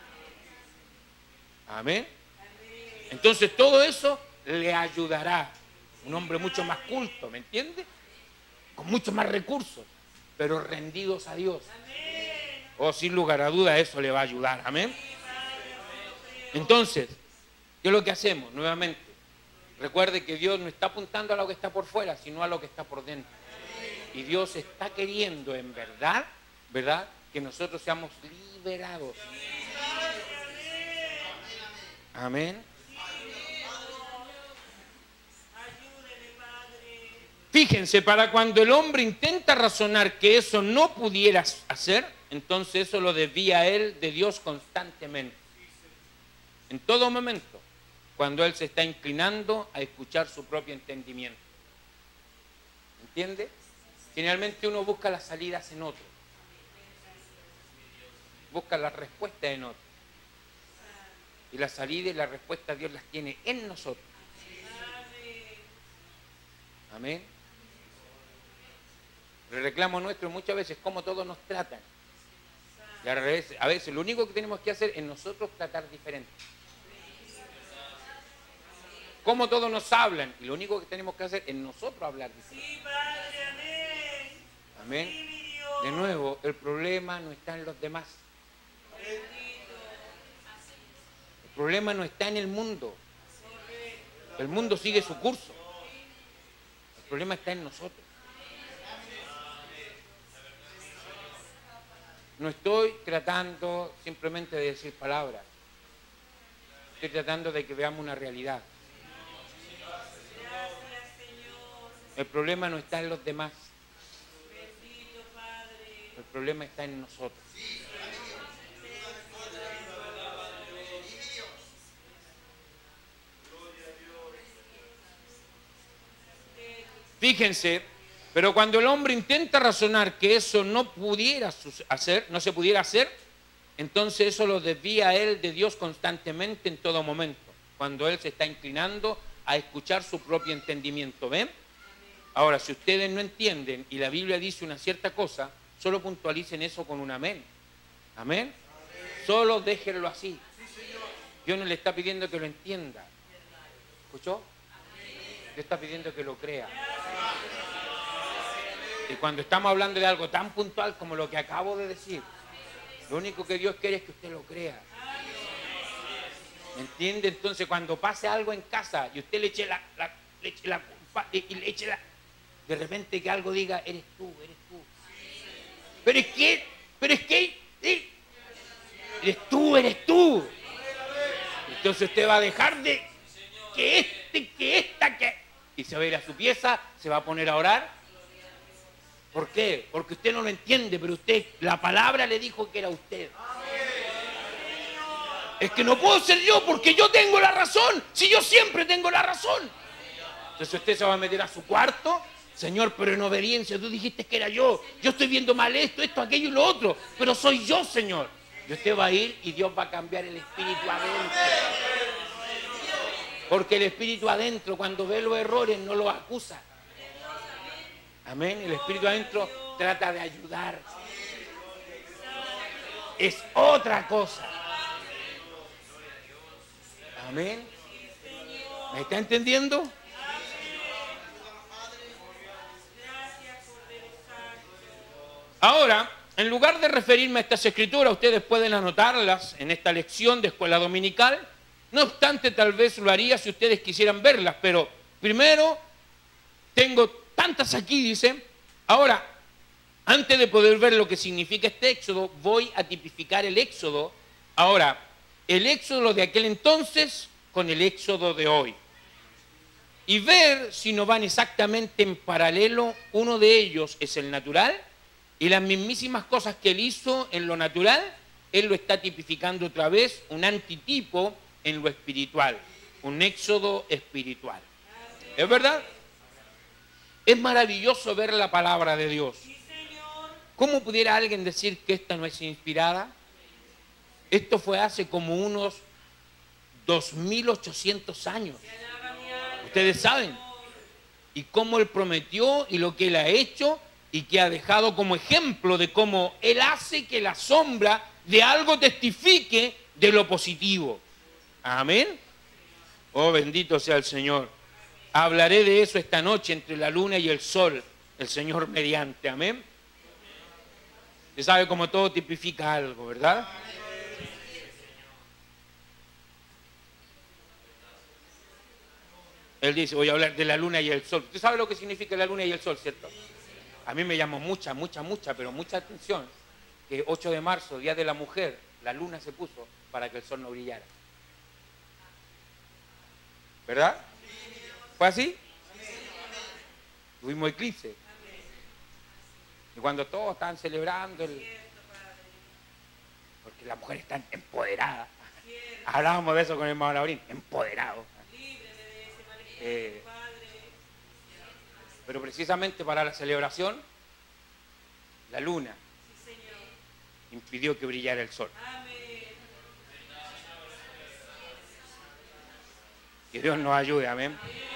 Amén. Entonces, todo eso le ayudará. Un hombre mucho más culto, ¿me entiende? Con muchos más recursos, pero rendidos a Dios. Oh, sin lugar a duda, eso le va a ayudar. Amén. Entonces, ¿qué es lo que hacemos? Nuevamente, recuerde que Dios no está apuntando a lo que está por fuera, sino a lo que está por dentro. Y Dios está queriendo en verdad, ¿verdad?, que nosotros seamos liberados. Amén. Fíjense, para cuando el hombre intenta razonar que eso no pudiera hacer, entonces eso lo desvía a él de Dios constantemente. En todo momento, cuando él se está inclinando a escuchar su propio entendimiento. ¿Entiende? Generalmente uno busca las salidas en otro. Busca las respuestas en otro. Y la salida y la respuesta Dios las tiene en nosotros. Amén. El reclamo nuestro muchas veces es cómo todos nos tratan. Y a veces, a veces lo único que tenemos que hacer es nosotros tratar diferente. Cómo todos nos hablan. Y lo único que tenemos que hacer es nosotros hablar diferente. Amén. De nuevo, el problema no está en los demás. El problema no está en el mundo. El mundo sigue su curso. El problema está en nosotros. No estoy tratando simplemente de decir palabras. Estoy tratando de que veamos una realidad. El problema no está en los demás. El problema está en nosotros. Fíjense, pero cuando el hombre intenta razonar que eso no pudiera hacer, no se pudiera hacer, entonces eso lo desvía a él de Dios constantemente en todo momento, cuando él se está inclinando a escuchar su propio entendimiento. ¿Ven? Ahora, si ustedes no entienden y la Biblia dice una cierta cosa, solo puntualicen eso con un amén. ¿Amén? Solo déjenlo así. Dios no le está pidiendo que lo entienda. ¿Escuchó? Dios está pidiendo que lo crea. Y cuando estamos hablando de algo tan puntual como lo que acabo de decir, lo único que Dios quiere es que usted lo crea. ¿Me entiende? Entonces, cuando pase algo en casa y usted le eche la, la, le eche la culpa y, y le eche la... De repente que algo diga, eres tú, eres tú. Pero es que, pero es que... ¿sí? Eres tú, eres tú. Entonces usted va a dejar de... Que este, que esta, que... Y se va a ir a su pieza, se va a poner a orar. ¿Por qué? Porque usted no lo entiende, pero usted, la palabra le dijo que era usted. Es que no puedo ser yo porque yo tengo la razón, si yo siempre tengo la razón. Entonces usted se va a meter a su cuarto, Señor, pero en obediencia, tú dijiste que era yo. Yo estoy viendo mal esto, esto, aquello y lo otro, pero soy yo, Señor. Y usted va a ir y Dios va a cambiar el espíritu adentro. Porque el espíritu adentro, cuando ve los errores, no los acusa. Amén. El espíritu adentro trata de ayudar. Es otra cosa. Amén. ¿Me está entendiendo? Ahora, en lugar de referirme a estas escrituras, ustedes pueden anotarlas en esta lección de escuela dominical No obstante, tal vez lo haría si ustedes quisieran verlas, pero primero tengo tantas aquí, dice. Ahora, antes de poder ver lo que significa este éxodo, voy a tipificar el éxodo. Ahora, el éxodo de aquel entonces con el éxodo de hoy. Y ver si no van exactamente en paralelo. Uno de ellos es el natural, y las mismísimas cosas que él hizo en lo natural, él lo está tipificando otra vez, un antitipo en lo espiritual, un éxodo espiritual. ¿Es verdad? Es maravilloso ver la palabra de Dios. ¿Cómo pudiera alguien decir que esta no es inspirada? Esto fue hace como unos dos mil ochocientos años. Ustedes saben. Y cómo él prometió y lo que él ha hecho y que ha dejado como ejemplo de cómo él hace que la sombra de algo testifique de lo positivo. Amén. Oh, bendito sea el Señor. Hablaré de eso esta noche entre la luna y el sol, el Señor mediante. Amén. Usted sabe cómo todo tipifica algo, ¿verdad? Él dice, voy a hablar de la luna y el sol. Usted sabe lo que significa la luna y el sol, ¿cierto? A mí me llamó mucha, mucha, mucha, pero mucha atención que ocho de marzo, Día de la Mujer, la luna se puso para que el sol no brillara. ¿Verdad? ¿Fue así? Tuvimos eclipse. Y cuando todos estaban celebrando, el... porque las mujeres están empoderadas. Hablábamos de eso con el hermano Laurín, empoderados. Eh, pero precisamente para la celebración, la luna impidió que brillara el sol. Que Dios nos ayude, amén.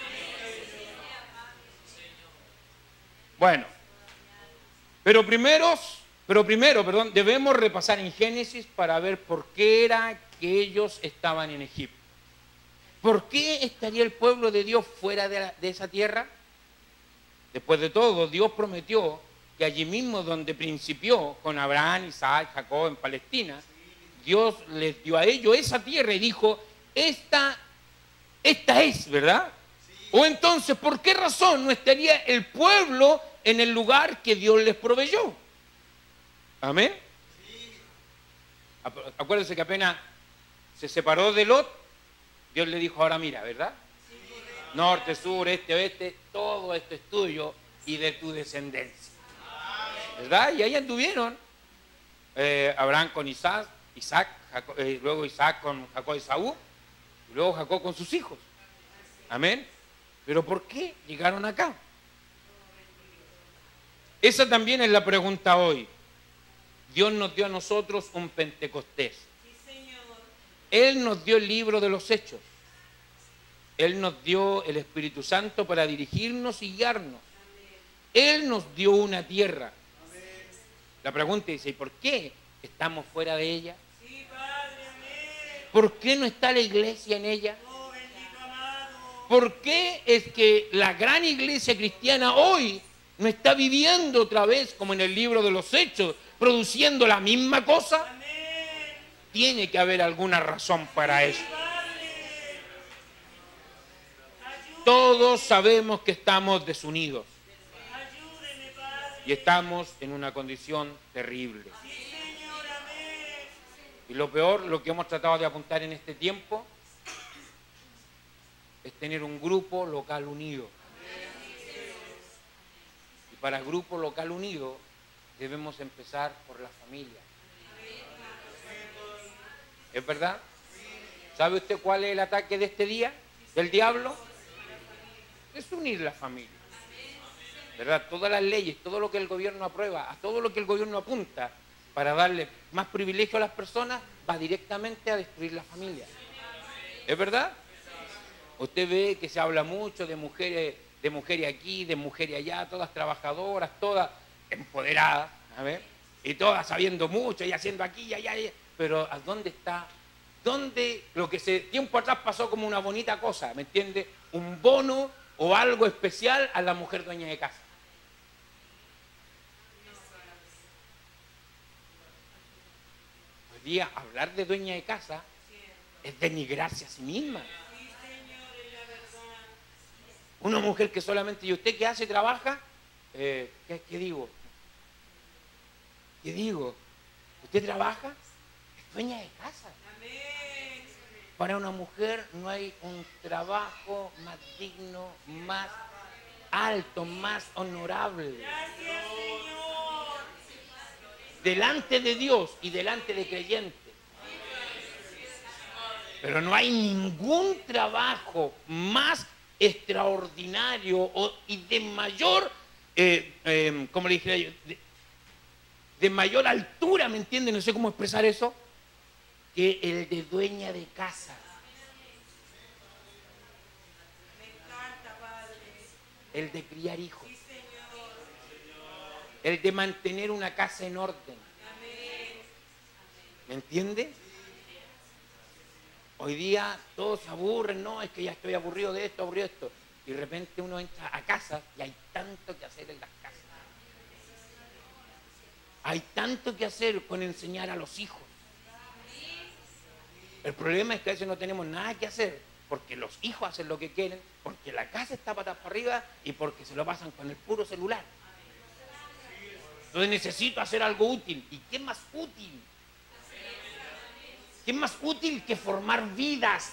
Bueno, pero primero, pero primero, perdón, debemos repasar en Génesis para ver por qué era que ellos estaban en Egipto. ¿Por qué estaría el pueblo de Dios fuera de, la, de esa tierra? Después de todo, Dios prometió que allí mismo donde principió con Abraham, Isaac, Jacob en Palestina, Dios les dio a ellos esa tierra y dijo, esta, esta es, ¿verdad? O entonces, ¿por qué razón no estaría el pueblo en el lugar que Dios les proveyó? Amén. Acuérdense que apenas se separó de Lot, Dios le dijo, ahora mira, ¿verdad? Norte, sur, este, oeste, todo esto es tuyo y de tu descendencia. ¿Verdad? Y ahí anduvieron eh, Abraham con Isaac, Isaac Jacob, eh, luego Isaac con Jacob y Esaú, y luego Jacob con sus hijos. Amén. Pero ¿por qué llegaron acá? Esa también es la pregunta hoy. Dios nos dio a nosotros un Pentecostés. Él nos dio el libro de los Hechos. Él nos dio el Espíritu Santo para dirigirnos y guiarnos. Él nos dio una tierra. La pregunta dice, ¿y por qué estamos fuera de ella? ¿Por qué no está la iglesia en ella? ¿Por qué es que la gran iglesia cristiana hoy no está viviendo otra vez como en el libro de los Hechos, produciendo la misma cosa? Tiene que haber alguna razón para eso. Todos sabemos que estamos desunidos y estamos en una condición terrible. Y lo peor, lo que hemos tratado de apuntar en este tiempo, es tener un grupo local unido. Y para el grupo local unido debemos empezar por la familia. ¿Es verdad? ¿Sabe usted cuál es el ataque de este día? ¿Del diablo? Es unir la familia. ¿Verdad? Todas las leyes, todo lo que el gobierno aprueba, a todo lo que el gobierno apunta para darle más privilegio a las personas, va directamente a destruir la familia. ¿Es verdad? Usted ve que se habla mucho de mujeres, de mujeres aquí, de mujeres allá, todas trabajadoras, todas empoderadas, a ver, y todas sabiendo mucho y haciendo aquí y allá, pero ¿a dónde está? ¿Dónde lo que se tiempo atrás pasó como una bonita cosa, ¿me entiende? Un bono o algo especial a la mujer dueña de casa. Hoy día hablar de dueña de casa es denigrarse a sí misma. Una mujer que solamente, ¿y usted qué hace? ¿Trabaja? Eh, ¿qué, ¿Qué digo? ¿Qué digo? ¿Usted trabaja? Es dueña de casa. Para una mujer no hay un trabajo más digno, más alto, más honorable. Delante de Dios y delante de creyentes. Pero no hay ningún trabajo más extraordinario o, y de mayor, eh, eh, como le dije yo, de, de mayor altura, ¿me entienden? No sé cómo expresar eso, que el de dueña de casa. El de criar hijos. El de mantener una casa en orden. ¿Me entiende? Hoy día todos se aburren, no, es que ya estoy aburrido de esto, aburrido de esto. Y de repente uno entra a casa y hay tanto que hacer en las casas. Hay tanto que hacer con enseñar a los hijos. El problema es que a veces no tenemos nada que hacer porque los hijos hacen lo que quieren, porque la casa está patas para arriba y porque se lo pasan con el puro celular. Entonces necesito hacer algo útil. ¿Y qué más útil? ¿Qué más útil que formar vidas?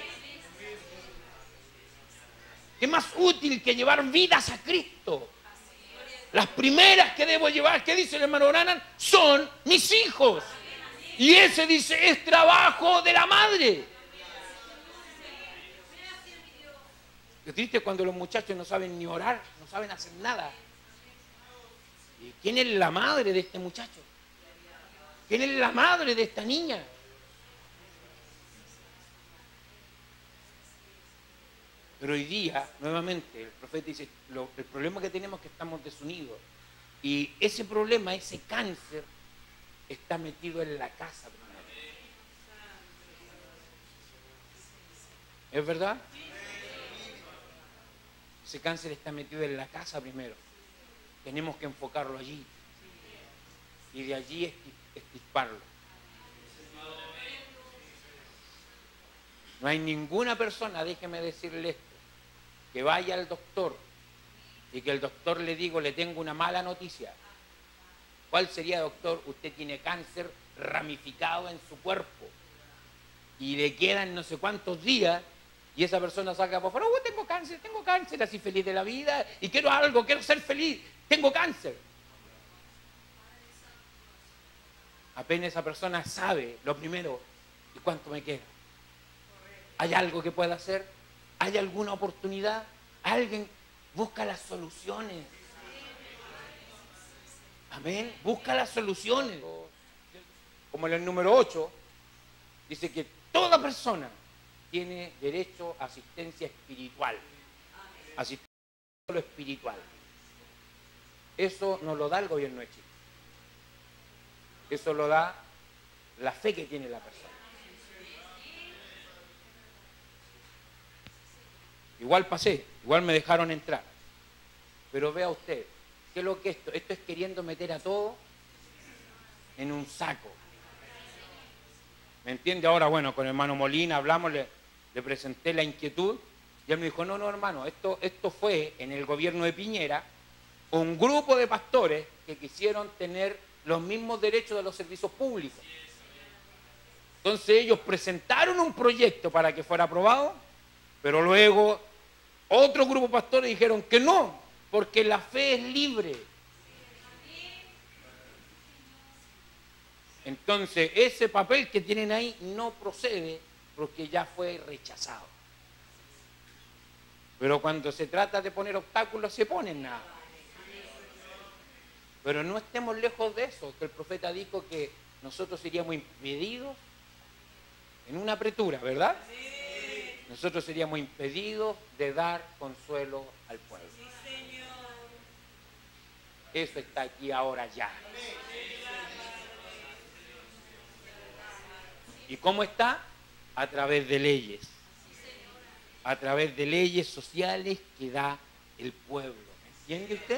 ¿Qué más útil que llevar vidas a Cristo? Las primeras que debo llevar, ¿qué dice el hermano Branham? Son mis hijos. Y ese dice, es trabajo de la madre. Qué triste cuando los muchachos no saben ni orar, no saben hacer nada. ¿Y quién es la madre de este muchacho? ¿Quién es la madre de esta niña? Pero hoy día, nuevamente, el profeta dice, lo, el problema que tenemos es que estamos desunidos. Y ese problema, ese cáncer, está metido en la casa primero. ¿Es verdad? Ese cáncer está metido en la casa primero. Tenemos que enfocarlo allí. Y de allí extirparlo. No hay ninguna persona, déjeme decirle esto, que vaya al doctor y que el doctor le diga, le tengo una mala noticia. ¿Cuál sería, doctor? Usted tiene cáncer ramificado en su cuerpo y le quedan no sé cuántos días y esa persona saca por fuera, oh, tengo cáncer, tengo cáncer, así feliz de la vida y quiero algo, quiero ser feliz, tengo cáncer. Apenas esa persona sabe lo primero, ¿y cuánto me queda? ¿Hay algo que pueda hacer? ¿Hay alguna oportunidad? Alguien busca las soluciones. Amén. Busca las soluciones. Como en el número ocho, dice que toda persona tiene derecho a asistencia espiritual. Asistencia espiritual. Eso no lo da el gobierno de Chile. Eso lo da la fe que tiene la persona. Igual pasé, igual me dejaron entrar. Pero vea usted, ¿qué es lo que esto? Esto es queriendo meter a todo en un saco. ¿Me entiende? Ahora, bueno, con el hermano Molina hablamos, le, le presenté la inquietud y él me dijo, no, no, hermano, esto, esto fue en el gobierno de Piñera, un grupo de pastores que quisieron tener los mismos derechos de los servicios públicos. Entonces ellos presentaron un proyecto para que fuera aprobado, pero luego otro grupo de pastores dijeron que no, porque la fe es libre. Entonces ese papel que tienen ahí no procede porque ya fue rechazado. Pero cuando se trata de poner obstáculos, se ponen nada. Pero no estemos lejos de eso, que el profeta dijo que nosotros seríamos impedidos en una apretura, ¿verdad? Nosotros seríamos impedidos de dar consuelo al pueblo. Eso está aquí ahora ya. ¿Y cómo está? A través de leyes. A través de leyes sociales que da el pueblo. ¿Me entiende usted?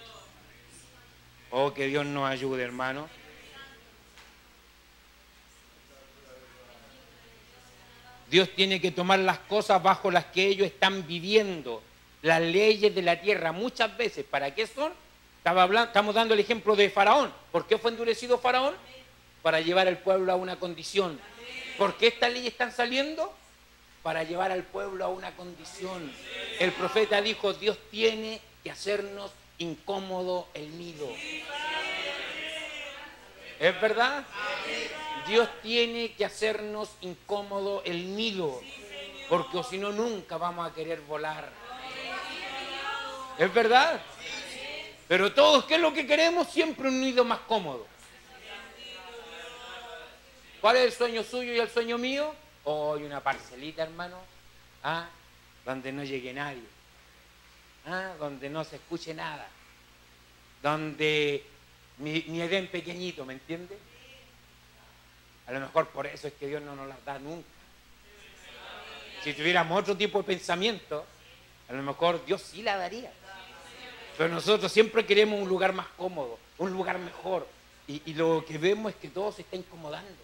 Oh, que Dios nos ayude, hermano. Dios tiene que tomar las cosas bajo las que ellos están viviendo, las leyes de la tierra. Muchas veces, ¿para qué son? Estaba hablando, estamos dando el ejemplo de Faraón. ¿Por qué fue endurecido Faraón? Para llevar al pueblo a una condición. ¿Por qué estas leyes están saliendo? Para llevar al pueblo a una condición. El profeta dijo, Dios tiene que hacernos incómodo el nido. ¿Es verdad? Dios tiene que hacernos incómodo el nido, porque si no nunca vamos a querer volar. ¿Es verdad? Pero todos, ¿qué es lo que queremos? Siempre un nido más cómodo. ¿Cuál es el sueño suyo y el sueño mío? Hoy una parcelita, hermano, ¿ah? Donde no llegue nadie, ¿ah? Donde no se escuche nada, donde mi, mi Edén pequeñito, ¿me entiende? A lo mejor por eso es que Dios no nos las da nunca. Si tuviéramos otro tipo de pensamiento, a lo mejor Dios sí la daría. Pero nosotros siempre queremos un lugar más cómodo, un lugar mejor. Y, y lo que vemos es que todo se está incomodando.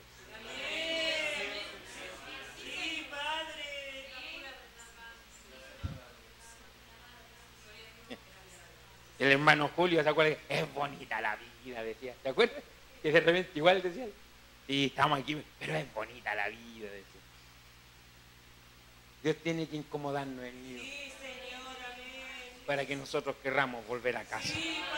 El hermano Julio, ¿se acuerdan? Es bonita la vida, decía. ¿Te acuerdas? Que de repente igual decía. Y estamos aquí, pero es bonita la vida, decía. Dios tiene que incomodarnos el nido para que nosotros querramos volver a casa.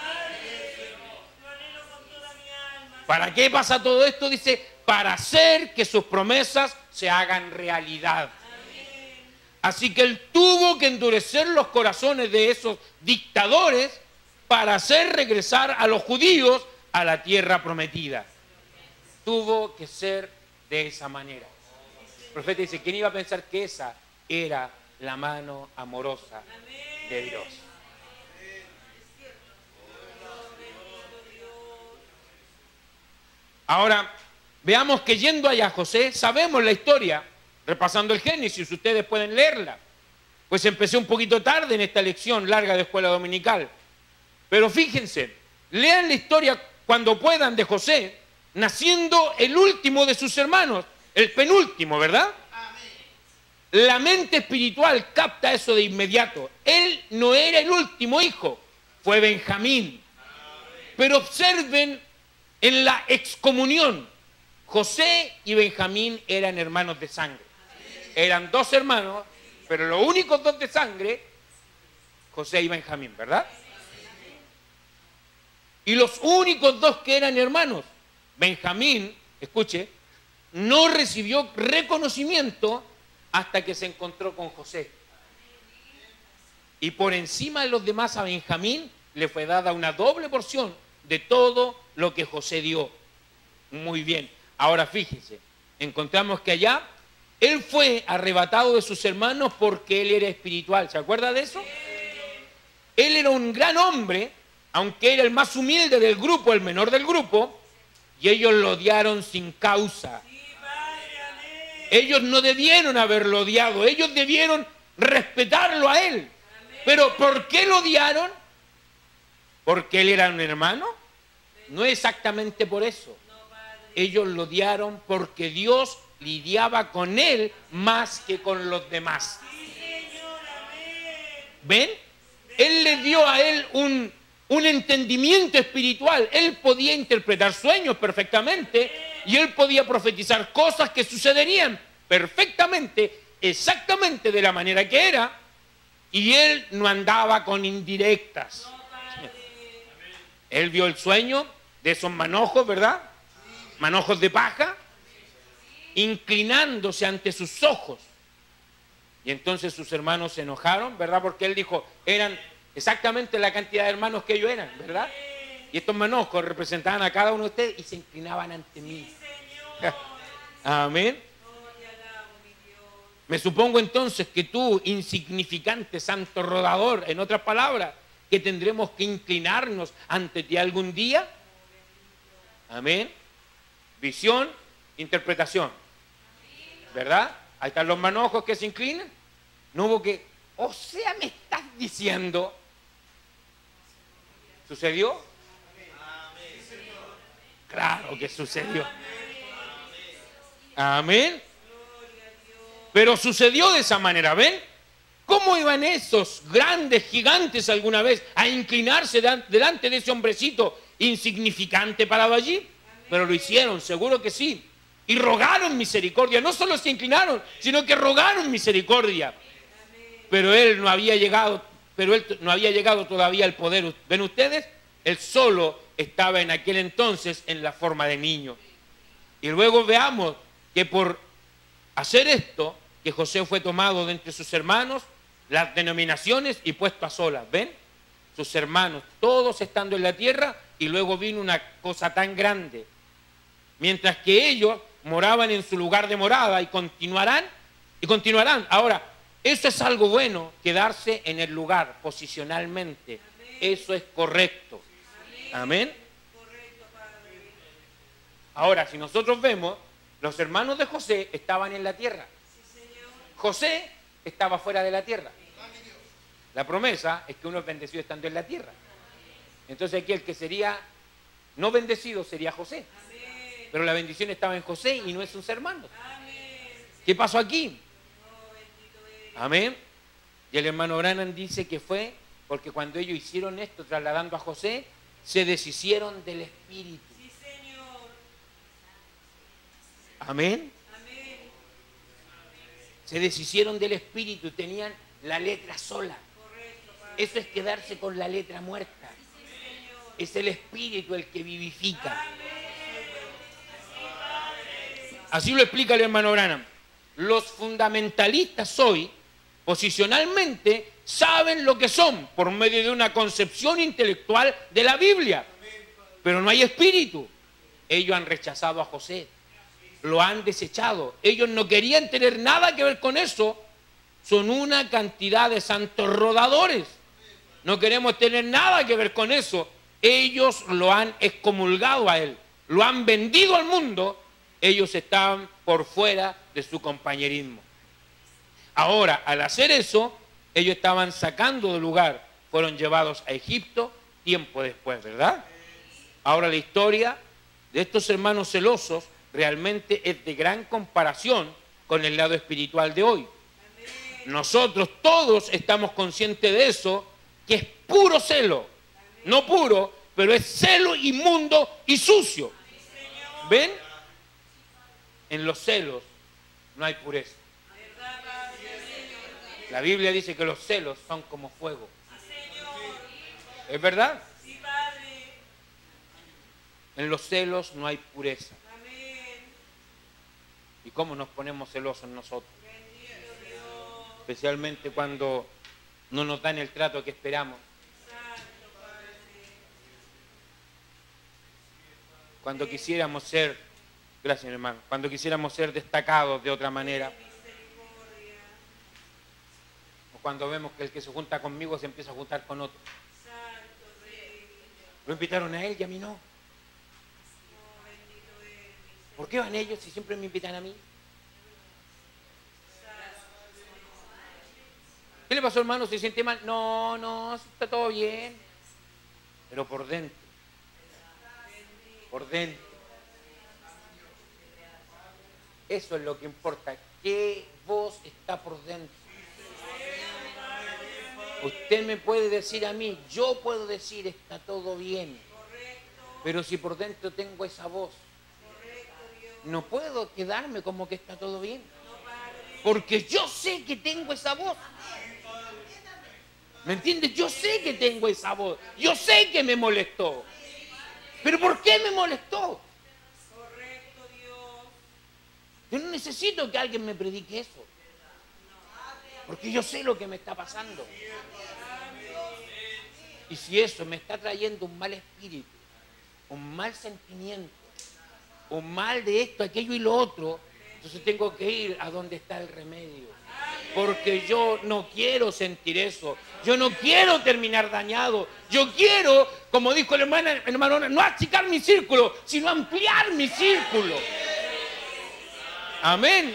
¿Para qué pasa todo esto? Dice, para hacer que sus promesas se hagan realidad. Así que Él tuvo que endurecer los corazones de esos dictadores para hacer regresar a los judíos a la tierra prometida. Tuvo que ser de esa manera. El profeta dice, ¿quién iba a pensar que esa era la mano amorosa de Dios? Ahora, veamos que yendo allá a José, sabemos la historia, repasando el Génesis, ustedes pueden leerla. Pues empecé un poquito tarde en esta lección larga de escuela dominical. Pero fíjense, lean la historia cuando puedan de José, naciendo el último de sus hermanos, el penúltimo, ¿verdad? Amén. La mente espiritual capta eso de inmediato. Él no era el último hijo, fue Benjamín. Amén. Pero observen en la excomunión, José y Benjamín eran hermanos de sangre. Eran dos hermanos, pero los únicos dos de sangre, José y Benjamín, ¿verdad? Y los únicos dos que eran hermanos, Benjamín, escuche, no recibió reconocimiento hasta que se encontró con José. Y por encima de los demás a Benjamín le fue dada una doble porción de todo lo que José dio. Muy bien. Ahora fíjense, encontramos que allá él fue arrebatado de sus hermanos porque él era espiritual. ¿Se acuerda de eso? Él era un gran hombre, aunque era el más humilde del grupo, el menor del grupo, y ellos lo odiaron sin causa. Ellos no debieron haberlo odiado, ellos debieron respetarlo a él. Pero ¿por qué lo odiaron? ¿Porque él era un hermano? No exactamente por eso. Ellos lo odiaron porque Dios lidiaba con él más que con los demás. ¿Ven? Él le dio a él un, un entendimiento espiritual. Él podía interpretar sueños perfectamente y él podía profetizar cosas que sucederían perfectamente, exactamente de la manera que era, y él no andaba con indirectas. Él vio el sueño de esos manojos, ¿verdad? Manojos de paja, inclinándose ante sus ojos. Y entonces sus hermanos se enojaron, ¿verdad? Porque él dijo, eran exactamente la cantidad de hermanos que ellos eran, ¿verdad? Y estos manojos representaban a cada uno de ustedes y se inclinaban ante mí. Amén. Me supongo entonces que tú, insignificante santo rodador, en otras palabras, que tendremos que inclinarnos ante ti algún día. Amén. Visión, interpretación. ¿Verdad? Ahí están los manojos que se inclinan. No hubo que... O sea, me estás diciendo... ¿Sucedió? Claro que sucedió. Amén. Pero sucedió de esa manera, ¿ven? ¿Cómo iban esos grandes gigantes alguna vez a inclinarse delante de ese hombrecito insignificante parado allí? Pero lo hicieron, seguro que sí. Y rogaron misericordia. No solo se inclinaron, sino que rogaron misericordia. Pero él no había llegado, pero él no había llegado todavía al poder. ¿Ven ustedes? Él solo estaba en aquel entonces en la forma de niño. Y luego veamos que por hacer esto, que José fue tomado de entre sus hermanos, las denominaciones y puesto a solas. ¿Ven? Sus hermanos, todos estando en la tierra, y luego vino una cosa tan grande. Mientras que ellos moraban en su lugar de morada y continuarán, y continuarán. Ahora, eso es algo bueno, quedarse en el lugar posicionalmente. Eso es correcto. Amén. Ahora, si nosotros vemos, los hermanos de José estaban en la tierra. José estaba fuera de la tierra. La promesa es que uno es bendecido estando en la tierra. Entonces aquí el que sería no bendecido sería José. Pero la bendición estaba en José y no en sus hermanos. ¿Qué pasó aquí? Amén. Y el hermano Branham dice que fue porque cuando ellos hicieron esto, trasladando a José, se deshicieron del espíritu. Amén. Se deshicieron del espíritu, tenían la letra sola. Eso es quedarse con la letra muerta. Es el espíritu el que vivifica. Así lo explica el hermano Branham. Los fundamentalistas hoy, posicionalmente, saben lo que son por medio de una concepción intelectual de la Biblia. Pero no hay espíritu. Ellos han rechazado a José. Lo han desechado. Ellos no querían tener nada que ver con eso. Son una cantidad de santos rodadores. No queremos tener nada que ver con eso. Ellos lo han excomulgado a él. Lo han vendido al mundo. Ellos estaban por fuera de su compañerismo. Ahora, al hacer eso, ellos estaban sacando de lugar. Fueron llevados a Egipto tiempo después, ¿verdad? Ahora la historia de estos hermanos celosos realmente es de gran comparación con el lado espiritual de hoy. Nosotros todos estamos conscientes de eso, que es puro celo. No puro, pero es celo inmundo y sucio. ¿Ven? En los celos no hay pureza. La Biblia dice que los celos son como fuego. ¿Es verdad? En los celos no hay pureza. ¿Y cómo nos ponemos celosos nosotros? Especialmente cuando no nos dan el trato que esperamos. Cuando quisiéramos ser, gracias hermano, cuando quisiéramos ser destacados de otra manera. O cuando vemos que el que se junta conmigo se empieza a juntar con otro. Lo invitaron a él y a mí no. ¿Por qué van ellos si siempre me invitan a mí? ¿Qué le pasó, hermano? ¿Se siente mal? No, no, está todo bien. Pero por dentro. Por dentro. Eso es lo que importa. ¿Qué voz está por dentro? Usted me puede decir a mí, yo puedo decir, está todo bien. Pero si por dentro tengo esa voz, no puedo quedarme como que está todo bien. Porque yo sé que tengo esa voz. ¿Me entiendes? Yo sé que tengo esa voz. Yo sé que me molestó. ¿Pero por qué me molestó? Yo no necesito que alguien me predique eso. Porque yo sé lo que me está pasando. Y si eso me está trayendo un mal espíritu, un mal sentimiento, un mal de esto, aquello y lo otro, entonces tengo que ir a donde está el remedio. Porque yo no quiero sentir eso. Yo no quiero terminar dañado. Yo quiero, como dijo el hermano, hermano no achicar mi círculo, sino ampliar mi círculo. Amén.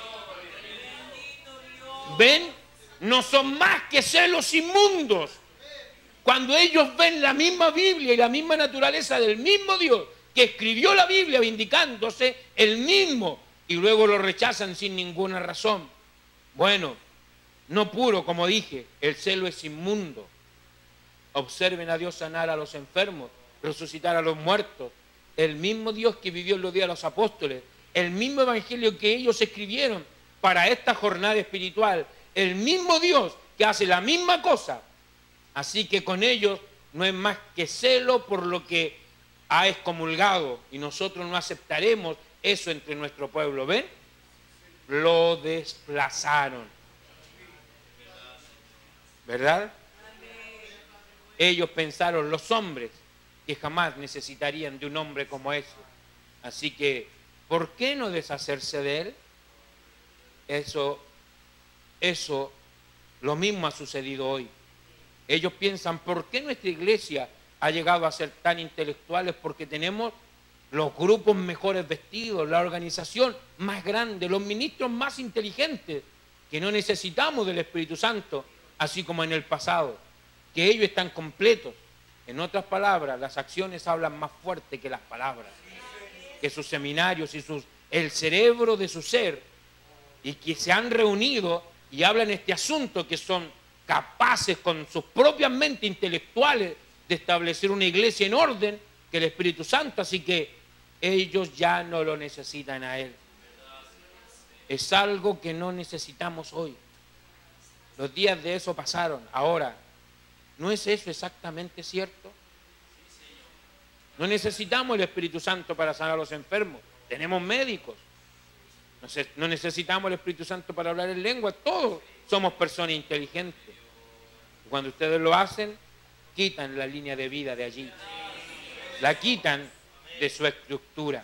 ¿Ven? No son más que celos inmundos. Cuando ellos ven la misma Biblia y la misma naturaleza del mismo Dios que escribió la Biblia vindicándose el mismo y luego lo rechazan sin ninguna razón. Bueno, no puro, como dije, el celo es inmundo. Observen a Dios sanar a los enfermos, resucitar a los muertos. El mismo Dios que vivió en los días de los apóstoles, el mismo evangelio que ellos escribieron para esta jornada espiritual, el mismo Dios que hace la misma cosa. Así que con ellos no es más que celo por lo que ha excomulgado, y nosotros no aceptaremos eso entre nuestro pueblo. ¿Ven? Lo desplazaron. ¿Verdad? Ellos pensaron, los hombres, que jamás necesitarían de un hombre como ese. Así que, ¿por qué no deshacerse de él? Eso, eso, lo mismo ha sucedido hoy. Ellos piensan, ¿por qué nuestra iglesia ha llegado a ser tan intelectuales? Porque tenemos los grupos mejores vestidos, la organización más grande, los ministros más inteligentes, que no necesitamos del Espíritu Santo, así como en el pasado, que ellos están completos. En otras palabras, las acciones hablan más fuerte que las palabras, que sus seminarios y sus, el cerebro de su ser, y que se han reunido y hablan este asunto, que son capaces con sus propias mentes intelectuales de establecer una iglesia en orden, que el Espíritu Santo. Así que ellos ya no lo necesitan a Él. Es algo que no necesitamos hoy. Los días de eso pasaron. Ahora, ¿no es eso exactamente cierto? No necesitamos el Espíritu Santo para sanar a los enfermos. Tenemos médicos. No necesitamos el Espíritu Santo para hablar en lengua. Todos somos personas inteligentes. Cuando ustedes lo hacen, quitan la línea de vida de allí. La quitan de su estructura.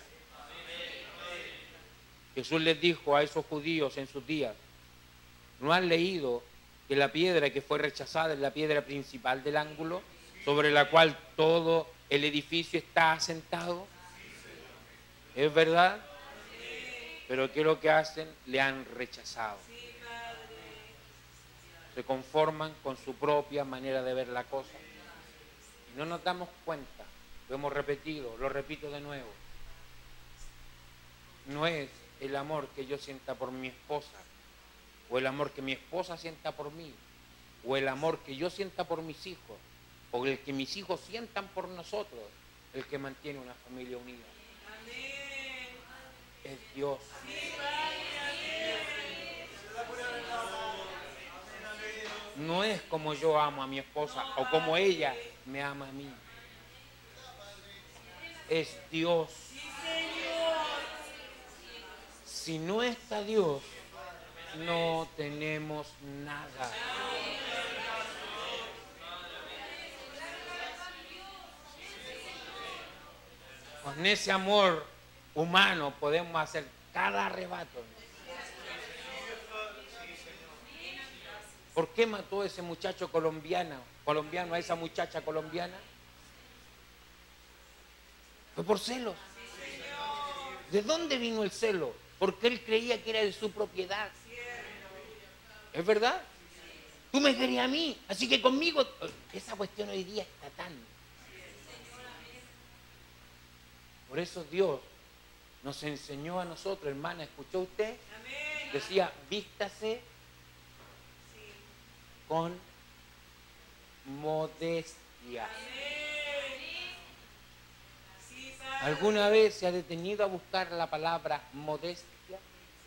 Jesús les dijo a esos judíos en sus días, ¿no han leído que la piedra que fue rechazada es la piedra principal del ángulo, sobre la cual todo el edificio está asentado? ¿Es verdad? Pero ¿qué es lo que hacen? Le han rechazado. Se conforman con su propia manera de ver la cosa. Y no nos damos cuenta, lo hemos repetido, lo repito de nuevo. No es el amor que yo sienta por mi esposa, o el amor que mi esposa sienta por mí, o el amor que yo sienta por mis hijos, o el que mis hijos sientan por nosotros, el que mantiene una familia unida. Es Dios. No es como yo amo a mi esposa o como ella me ama a mí. Es Dios. Si no está Dios, no tenemos nada. Con ese amor humano podemos hacer cada arrebato. ¿Por qué mató ese muchacho colombiano, colombiano a esa muchacha colombiana? Fue por celos. ¿De dónde vino el celo? Porque él creía que era de su propiedad. ¿Es verdad? Tú me querías a mí, así que conmigo. Esa cuestión hoy día está tan. Por eso Dios nos enseñó a nosotros, hermana, ¿escuchó usted? Decía, vístase con modestia. ¿Alguna vez se ha detenido a buscar la palabra modestia?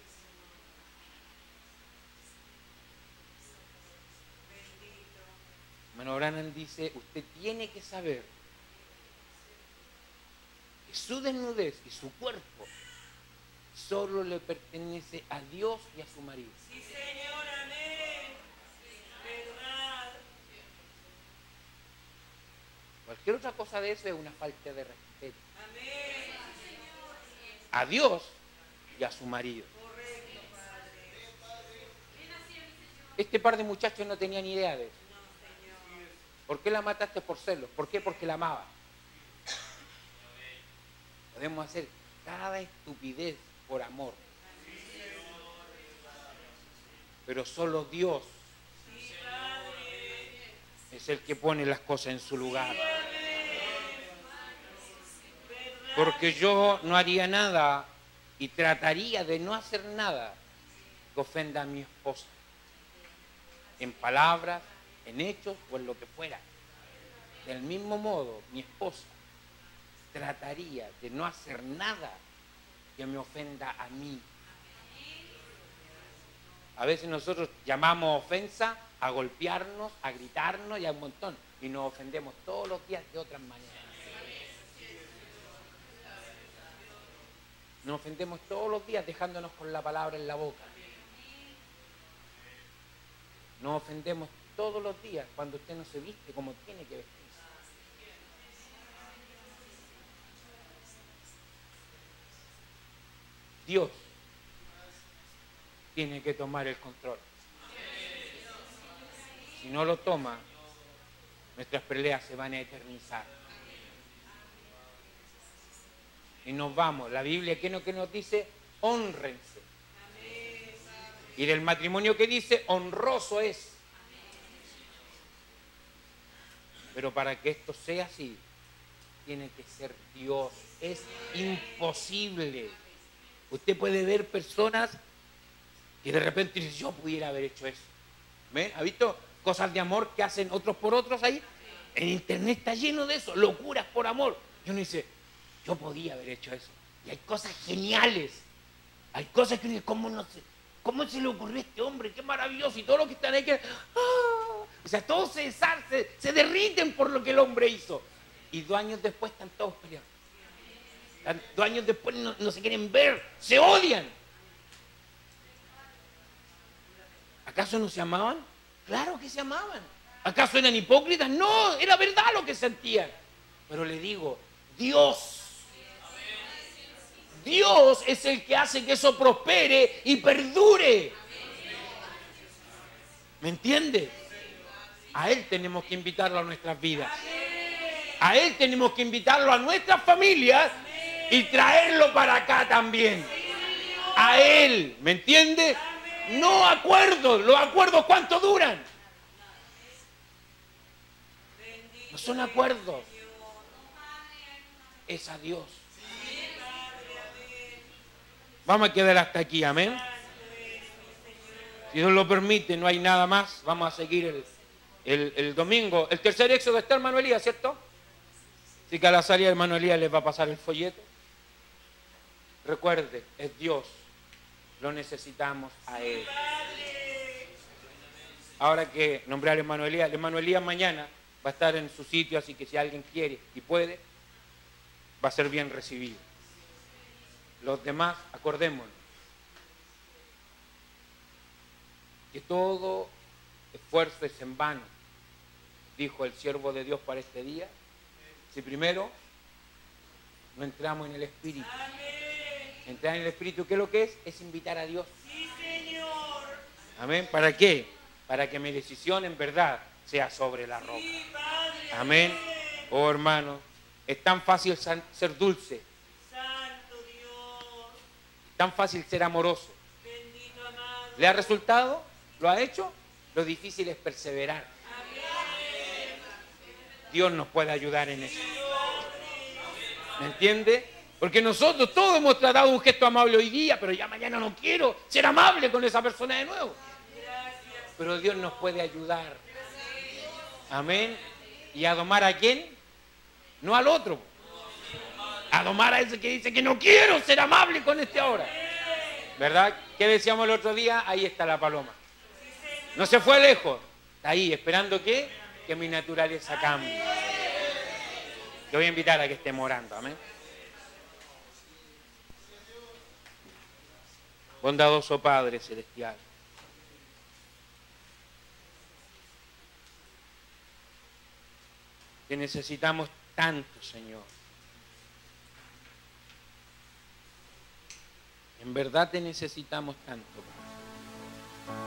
Hermano Branham dice, usted tiene que saber que su desnudez y su cuerpo solo le pertenece a Dios y a su marido. Sí, Señor, amén. Verdad. Cualquier otra cosa de eso es una falta de respeto. Amén. A Dios y a su marido. Correcto, Padre. Este par de muchachos no tenían ni idea de eso. No, Señor. ¿Por qué la mataste por celos? ¿Por qué? Porque la amaba. Podemos hacer cada estupidez por amor. Pero solo Dios es el que pone las cosas en su lugar. Porque yo no haría nada y trataría de no hacer nada que ofenda a mi esposa, en palabras, en hechos o en lo que fuera. Del mismo modo, mi esposa trataría de no hacer nada que me ofenda a mí. A veces nosotros llamamos ofensa a golpearnos, a gritarnos y a un montón, y nos ofendemos todos los días de otras maneras. Nos ofendemos todos los días dejándonos con la palabra en la boca. Nos ofendemos todos los días cuando usted no se viste como tiene que vestirse. Dios tiene que tomar el control. Si no lo toma, nuestras peleas se van a eternizar. Y nos vamos. La Biblia, ¿qué es lo que nos dice? Hónrense. Y del matrimonio, ¿qué dice? Honroso es. Pero para que esto sea así, tiene que ser Dios. Es imposible. Usted puede ver personas que de repente dicen, yo pudiera haber hecho eso. ¿Ven? ¿Ha visto cosas de amor que hacen otros por otros ahí? En internet está lleno de eso, locuras por amor. Y uno dice, yo podía haber hecho eso. Y hay cosas geniales. Hay cosas que uno dice, ¿cómo, no se, ¿cómo se le ocurrió a este hombre? Qué maravilloso. Y todos los que están ahí, que, ¡ah! O sea, todos se desarman, se, se derriten por lo que el hombre hizo. Y dos años después están todos peleados. Dos años después no, no se quieren ver, se odian. ¿Acaso no se amaban? Claro que se amaban. ¿Acaso eran hipócritas? No, era verdad lo que sentían. Pero le digo, Dios, Dios es el que hace que eso prospere y perdure. ¿Me entiende? A Él tenemos que invitarlo a nuestras vidas. A Él tenemos que invitarlo a nuestras familias y traerlo para acá también. A Él, ¿me entiende? No acuerdos, los acuerdos ¿cuánto duran? No son acuerdos. Es a Dios. Vamos a quedar hasta aquí, amén. Si Dios lo permite, no hay nada más. Vamos a seguir el, el, el domingo. El tercer éxodo está hermano Elías, ¿cierto? Así que a la salida hermano Elías les va a pasar el folleto. Recuerde, es Dios. Lo necesitamos a Él. Ahora que nombré al hermano Elías, el hermano Elías mañana va a estar en su sitio, así que si alguien quiere y puede, va a ser bien recibido. Los demás, acordémonos que todo esfuerzo es en vano, dijo el siervo de Dios para este día, si primero no entramos en el Espíritu. Entrar en el Espíritu, ¿qué es lo que es? Es invitar a Dios. Sí, Señor. Amén. ¿Para qué? Para que mi decisión en verdad sea sobre la roca. Sí, Padre. Amén. Oh hermano, es tan fácil ser dulce. Santo Dios. Tan fácil ser amoroso. Bendito amado. ¿Le ha resultado? ¿Lo ha hecho? Lo difícil es perseverar. Dios nos puede ayudar en eso. ¿Me entiende? Porque nosotros todos hemos tratado un gesto amable hoy día, pero ya mañana no quiero ser amable con esa persona de nuevo. Pero Dios nos puede ayudar. Amén. ¿Y a domar a quién? No al otro. A domar a ese que dice que no quiero ser amable con este ahora. ¿Verdad? ¿Qué decíamos el otro día? Ahí está la paloma. No se fue lejos. Está ahí, esperando que, que mi naturaleza cambie. Te voy a invitar a que estemos orando. Amén. Bondadoso Padre Celestial. Te necesitamos tanto, Señor. En verdad te necesitamos tanto, Padre.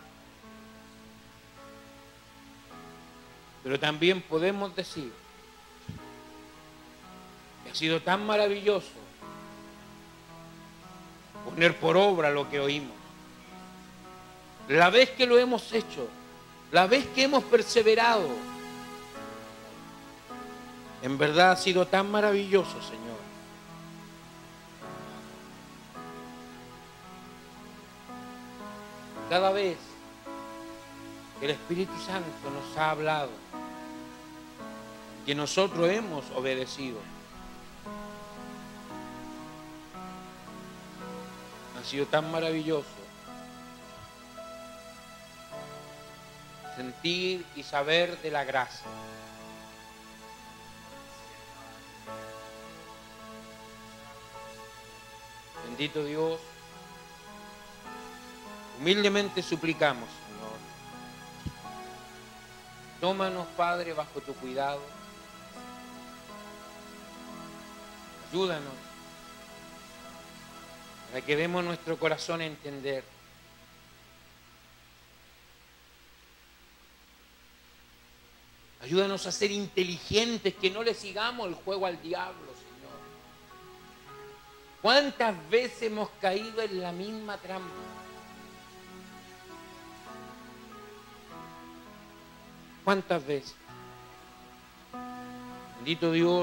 Pero también podemos decir que ha sido tan maravilloso poner por obra lo que oímos. La vez que lo hemos hecho, la vez que hemos perseverado, en verdad ha sido tan maravilloso, Señor. cada vez que el Espíritu Santo nos ha hablado, que nosotros hemos obedecido, ha sido tan maravilloso sentir y saber de la gracia. Bendito Dios, humildemente suplicamos, Señor, tómanos, Padre, bajo tu cuidado, ayúdanos para que demos nuestro corazón a entender. Ayúdanos a ser inteligentes, que no le sigamos el juego al diablo, Señor. ¿Cuántas veces hemos caído en la misma trampa? ¿Cuántas veces? Bendito Dios,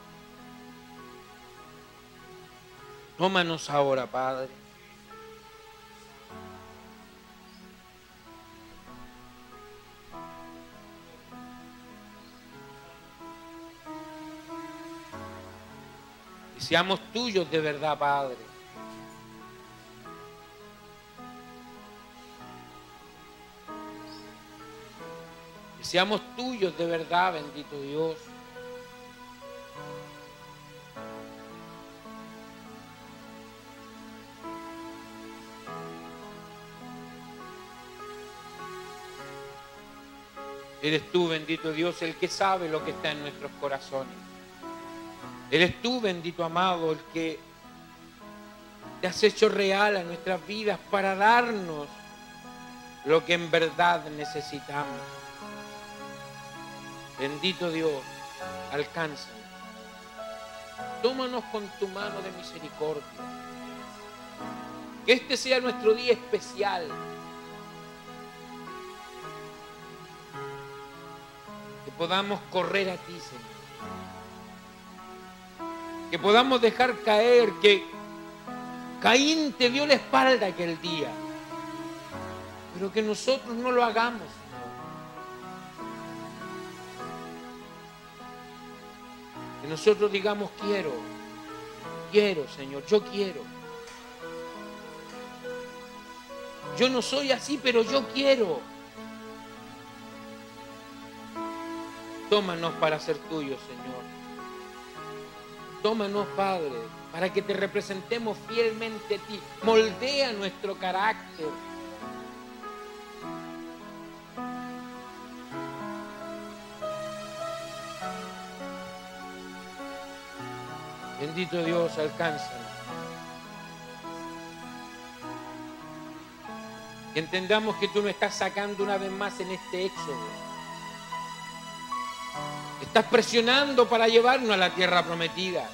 tómanos ahora, Padre. Que seamos tuyos de verdad, Padre. Que seamos tuyos de verdad, bendito Dios. Eres tú, bendito Dios, el que sabe lo que está en nuestros corazones. Eres tú, bendito amado, el que te has hecho real a nuestras vidas para darnos lo que en verdad necesitamos. Bendito Dios, alcánzanos. Tómanos con tu mano de misericordia. Que este sea nuestro día especial. Que podamos correr a ti, Señor. Que podamos dejar caer que Caín te dio la espalda aquel día, pero que nosotros no lo hagamos, Señor. Que nosotros digamos quiero, quiero, Señor, yo quiero. Yo no soy así, pero yo quiero. Tómanos para ser tuyos, Señor. Tómanos, Padre, para que te representemos fielmente a ti. Moldea nuestro carácter. Bendito Dios, alcánzanos. Que entendamos que tú nos estás sacando una vez más en este éxodo. Estás presionando para llevarnos a la tierra prometida.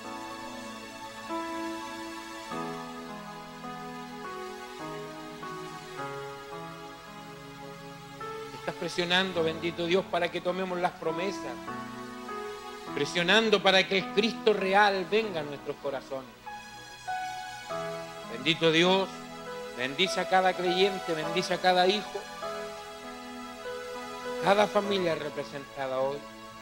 Estás presionando, bendito Dios, para que tomemos las promesas. Presionando para que el Cristo real venga a nuestros corazones. Bendito Dios, bendice a cada creyente, bendice a cada hijo, cada familia representada hoy.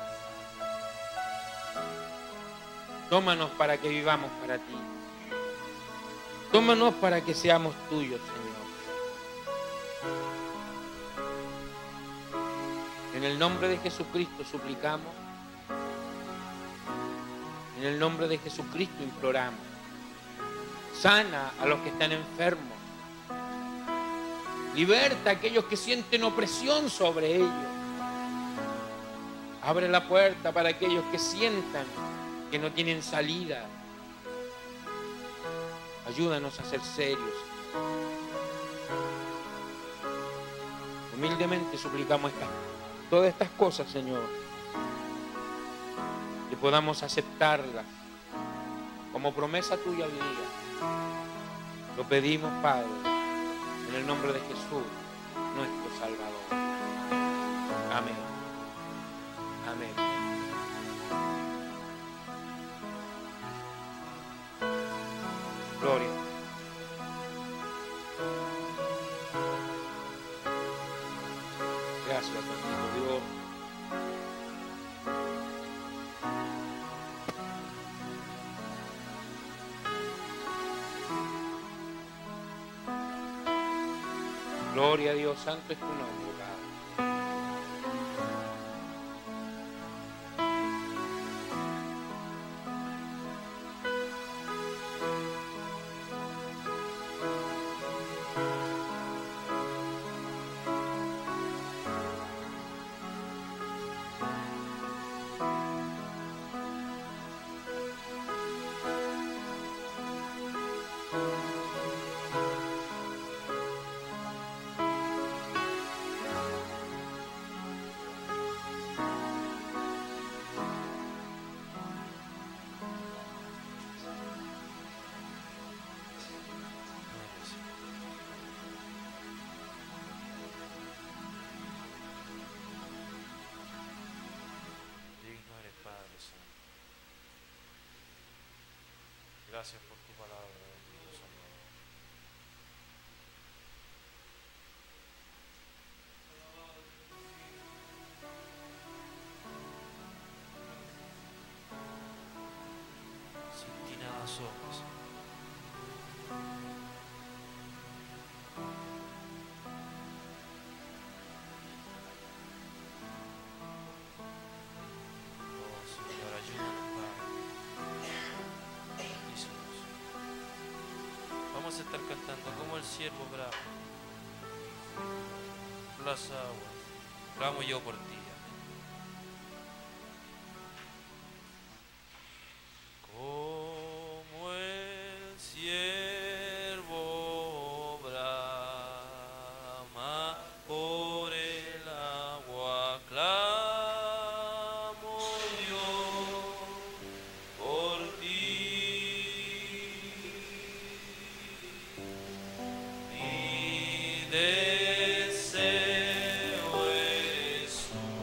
Tómanos para que vivamos para ti. Tómanos para que seamos tuyos, Señor. En el nombre de Jesucristo suplicamos. En el nombre de Jesucristo imploramos. Sana a los que están enfermos. Liberta a aquellos que sienten opresión sobre ellos. Abre la puerta para aquellos que sientan que no tienen salida. Ayúdanos a ser serios. Humildemente suplicamos estas, todas estas cosas, Señor, que podamos aceptarlas como promesa tuya hoy día. Lo pedimos, Padre, en el nombre de Jesús, nuestro Salvador. Amén. Amén. Gloria. Gracias, bendito Dios. Gloria a Dios, santo es tu nombre, Padre. Digno eres, Padre Santo. Gracias por tu palabra, bendito Señor. Sin ti nada somos. Oh Señor, ayúdanos, Padre. Bendícenos. Vamos a estar cantando como el siervo bravo por las aguas. Clamo yo por ti. Como el siervo brama por el agua, clamo yo por ti. Mi deseo eres tú.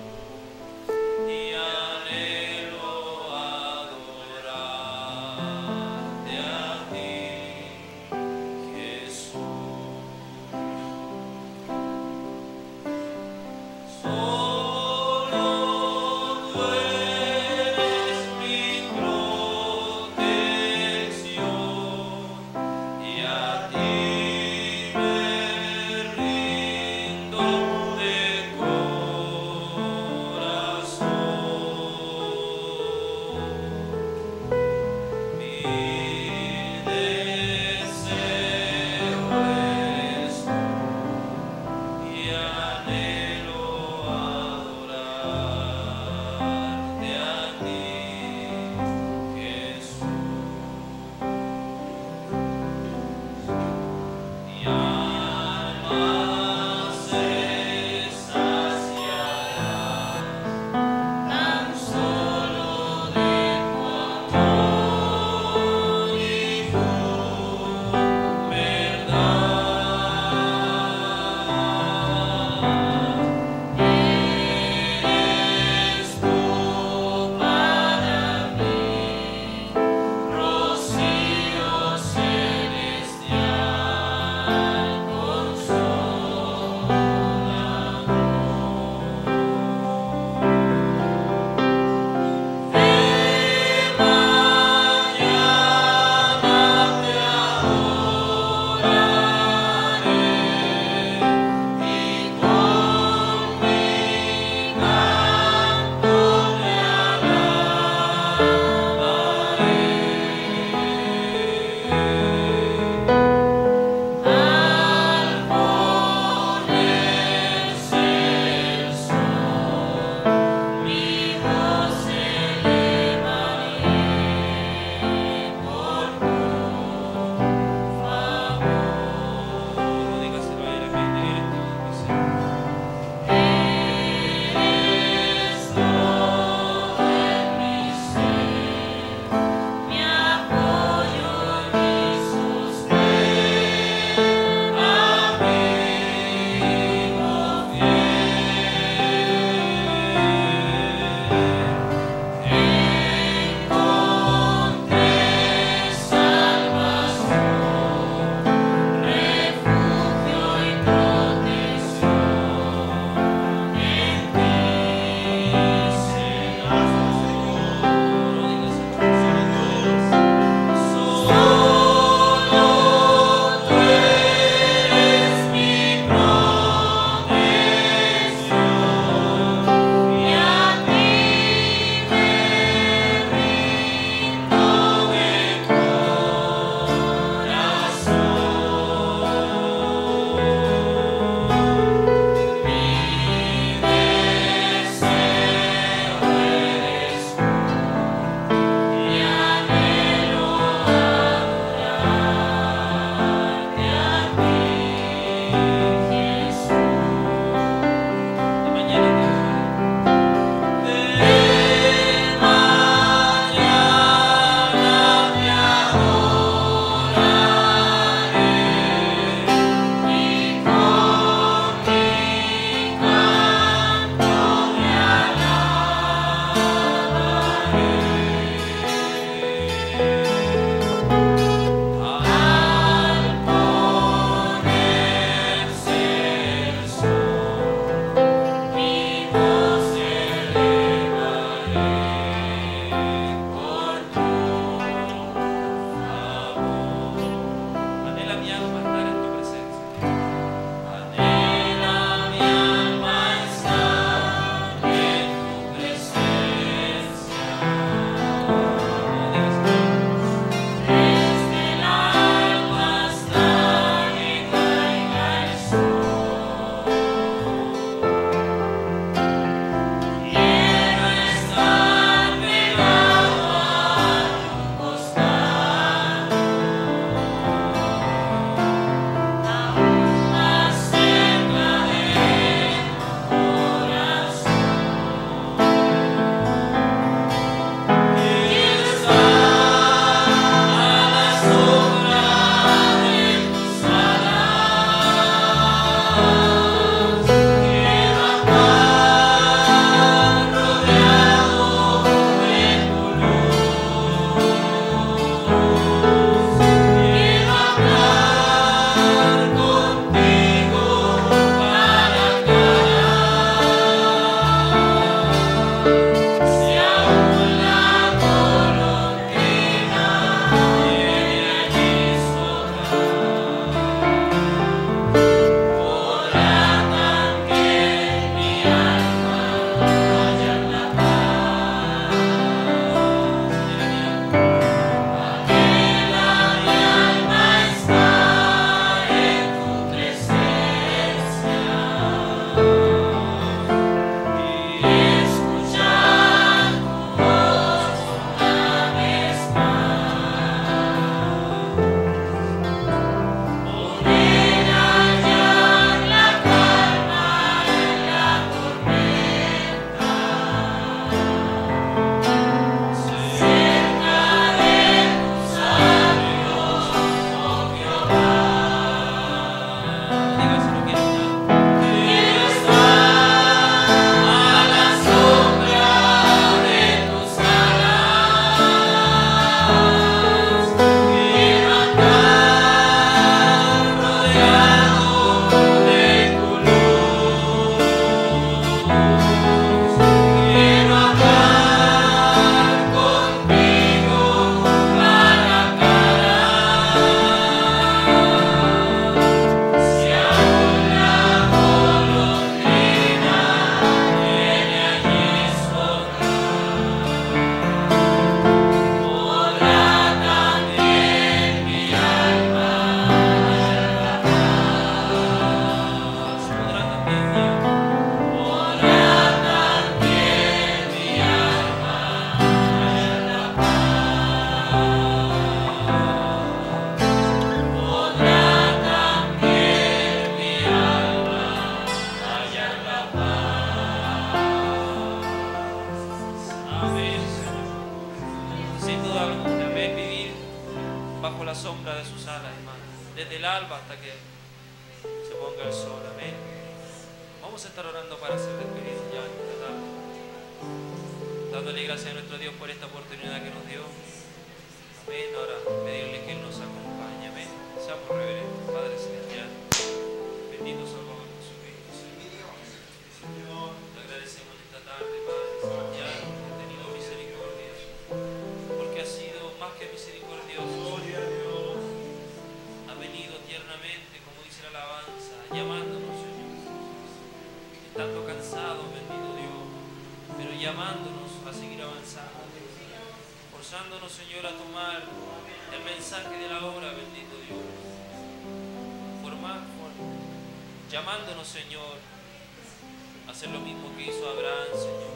se ponga el sol, amén. Vamos a estar orando para ser despedidos ya en esta tarde, dándole gracias a nuestro Dios por esta oportunidad que nos dio. Amén. Ahora pedirle que Él nos acompañe, amén. Seamos reverentes, Padre Celestial, bendito Salvador Jesucristo, Señor. Te agradecemos en esta tarde, Padre Celestial, porque has tenido misericordia, porque has sido más que misericordioso. Ha venido tiernamente, como dice la alabanza, llamándonos, Señor. Estando cansados, bendito Dios, pero llamándonos a seguir avanzando, forzándonos, Señor, a tomar el mensaje de la obra, bendito Dios. Formar, for, llamándonos, Señor, a hacer lo mismo que hizo Abraham, Señor.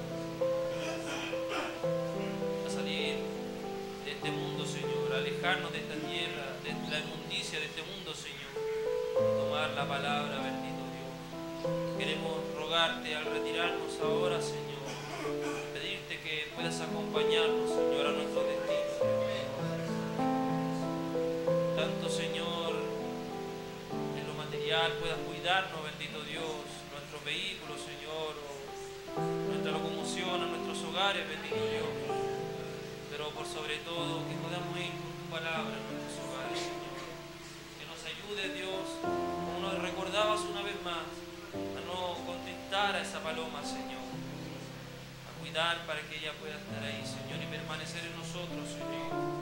A salir de este mundo, Señor, a alejarnos de esta tierra, de la inmundicia de este mundo, Señor. Tomar la palabra, bendito Dios. Queremos rogarte al retirarnos ahora, Señor, pedirte que puedas acompañarnos, Señor, a nuestro destino, Dios mío. Tanto, Señor, en lo material puedas cuidarnos, bendito Dios, nuestros vehículos, Señor, o nuestra locomoción a nuestros hogares, bendito Dios. Pero por sobre todo, que podamos ir con tu palabra a nuestros hogares, Señor. Que nos ayude, Dios, como nos recordabas una vez más, a no contristar a esa paloma, Señor. A cuidar para que ella pueda estar ahí, Señor, y permanecer en nosotros, Señor.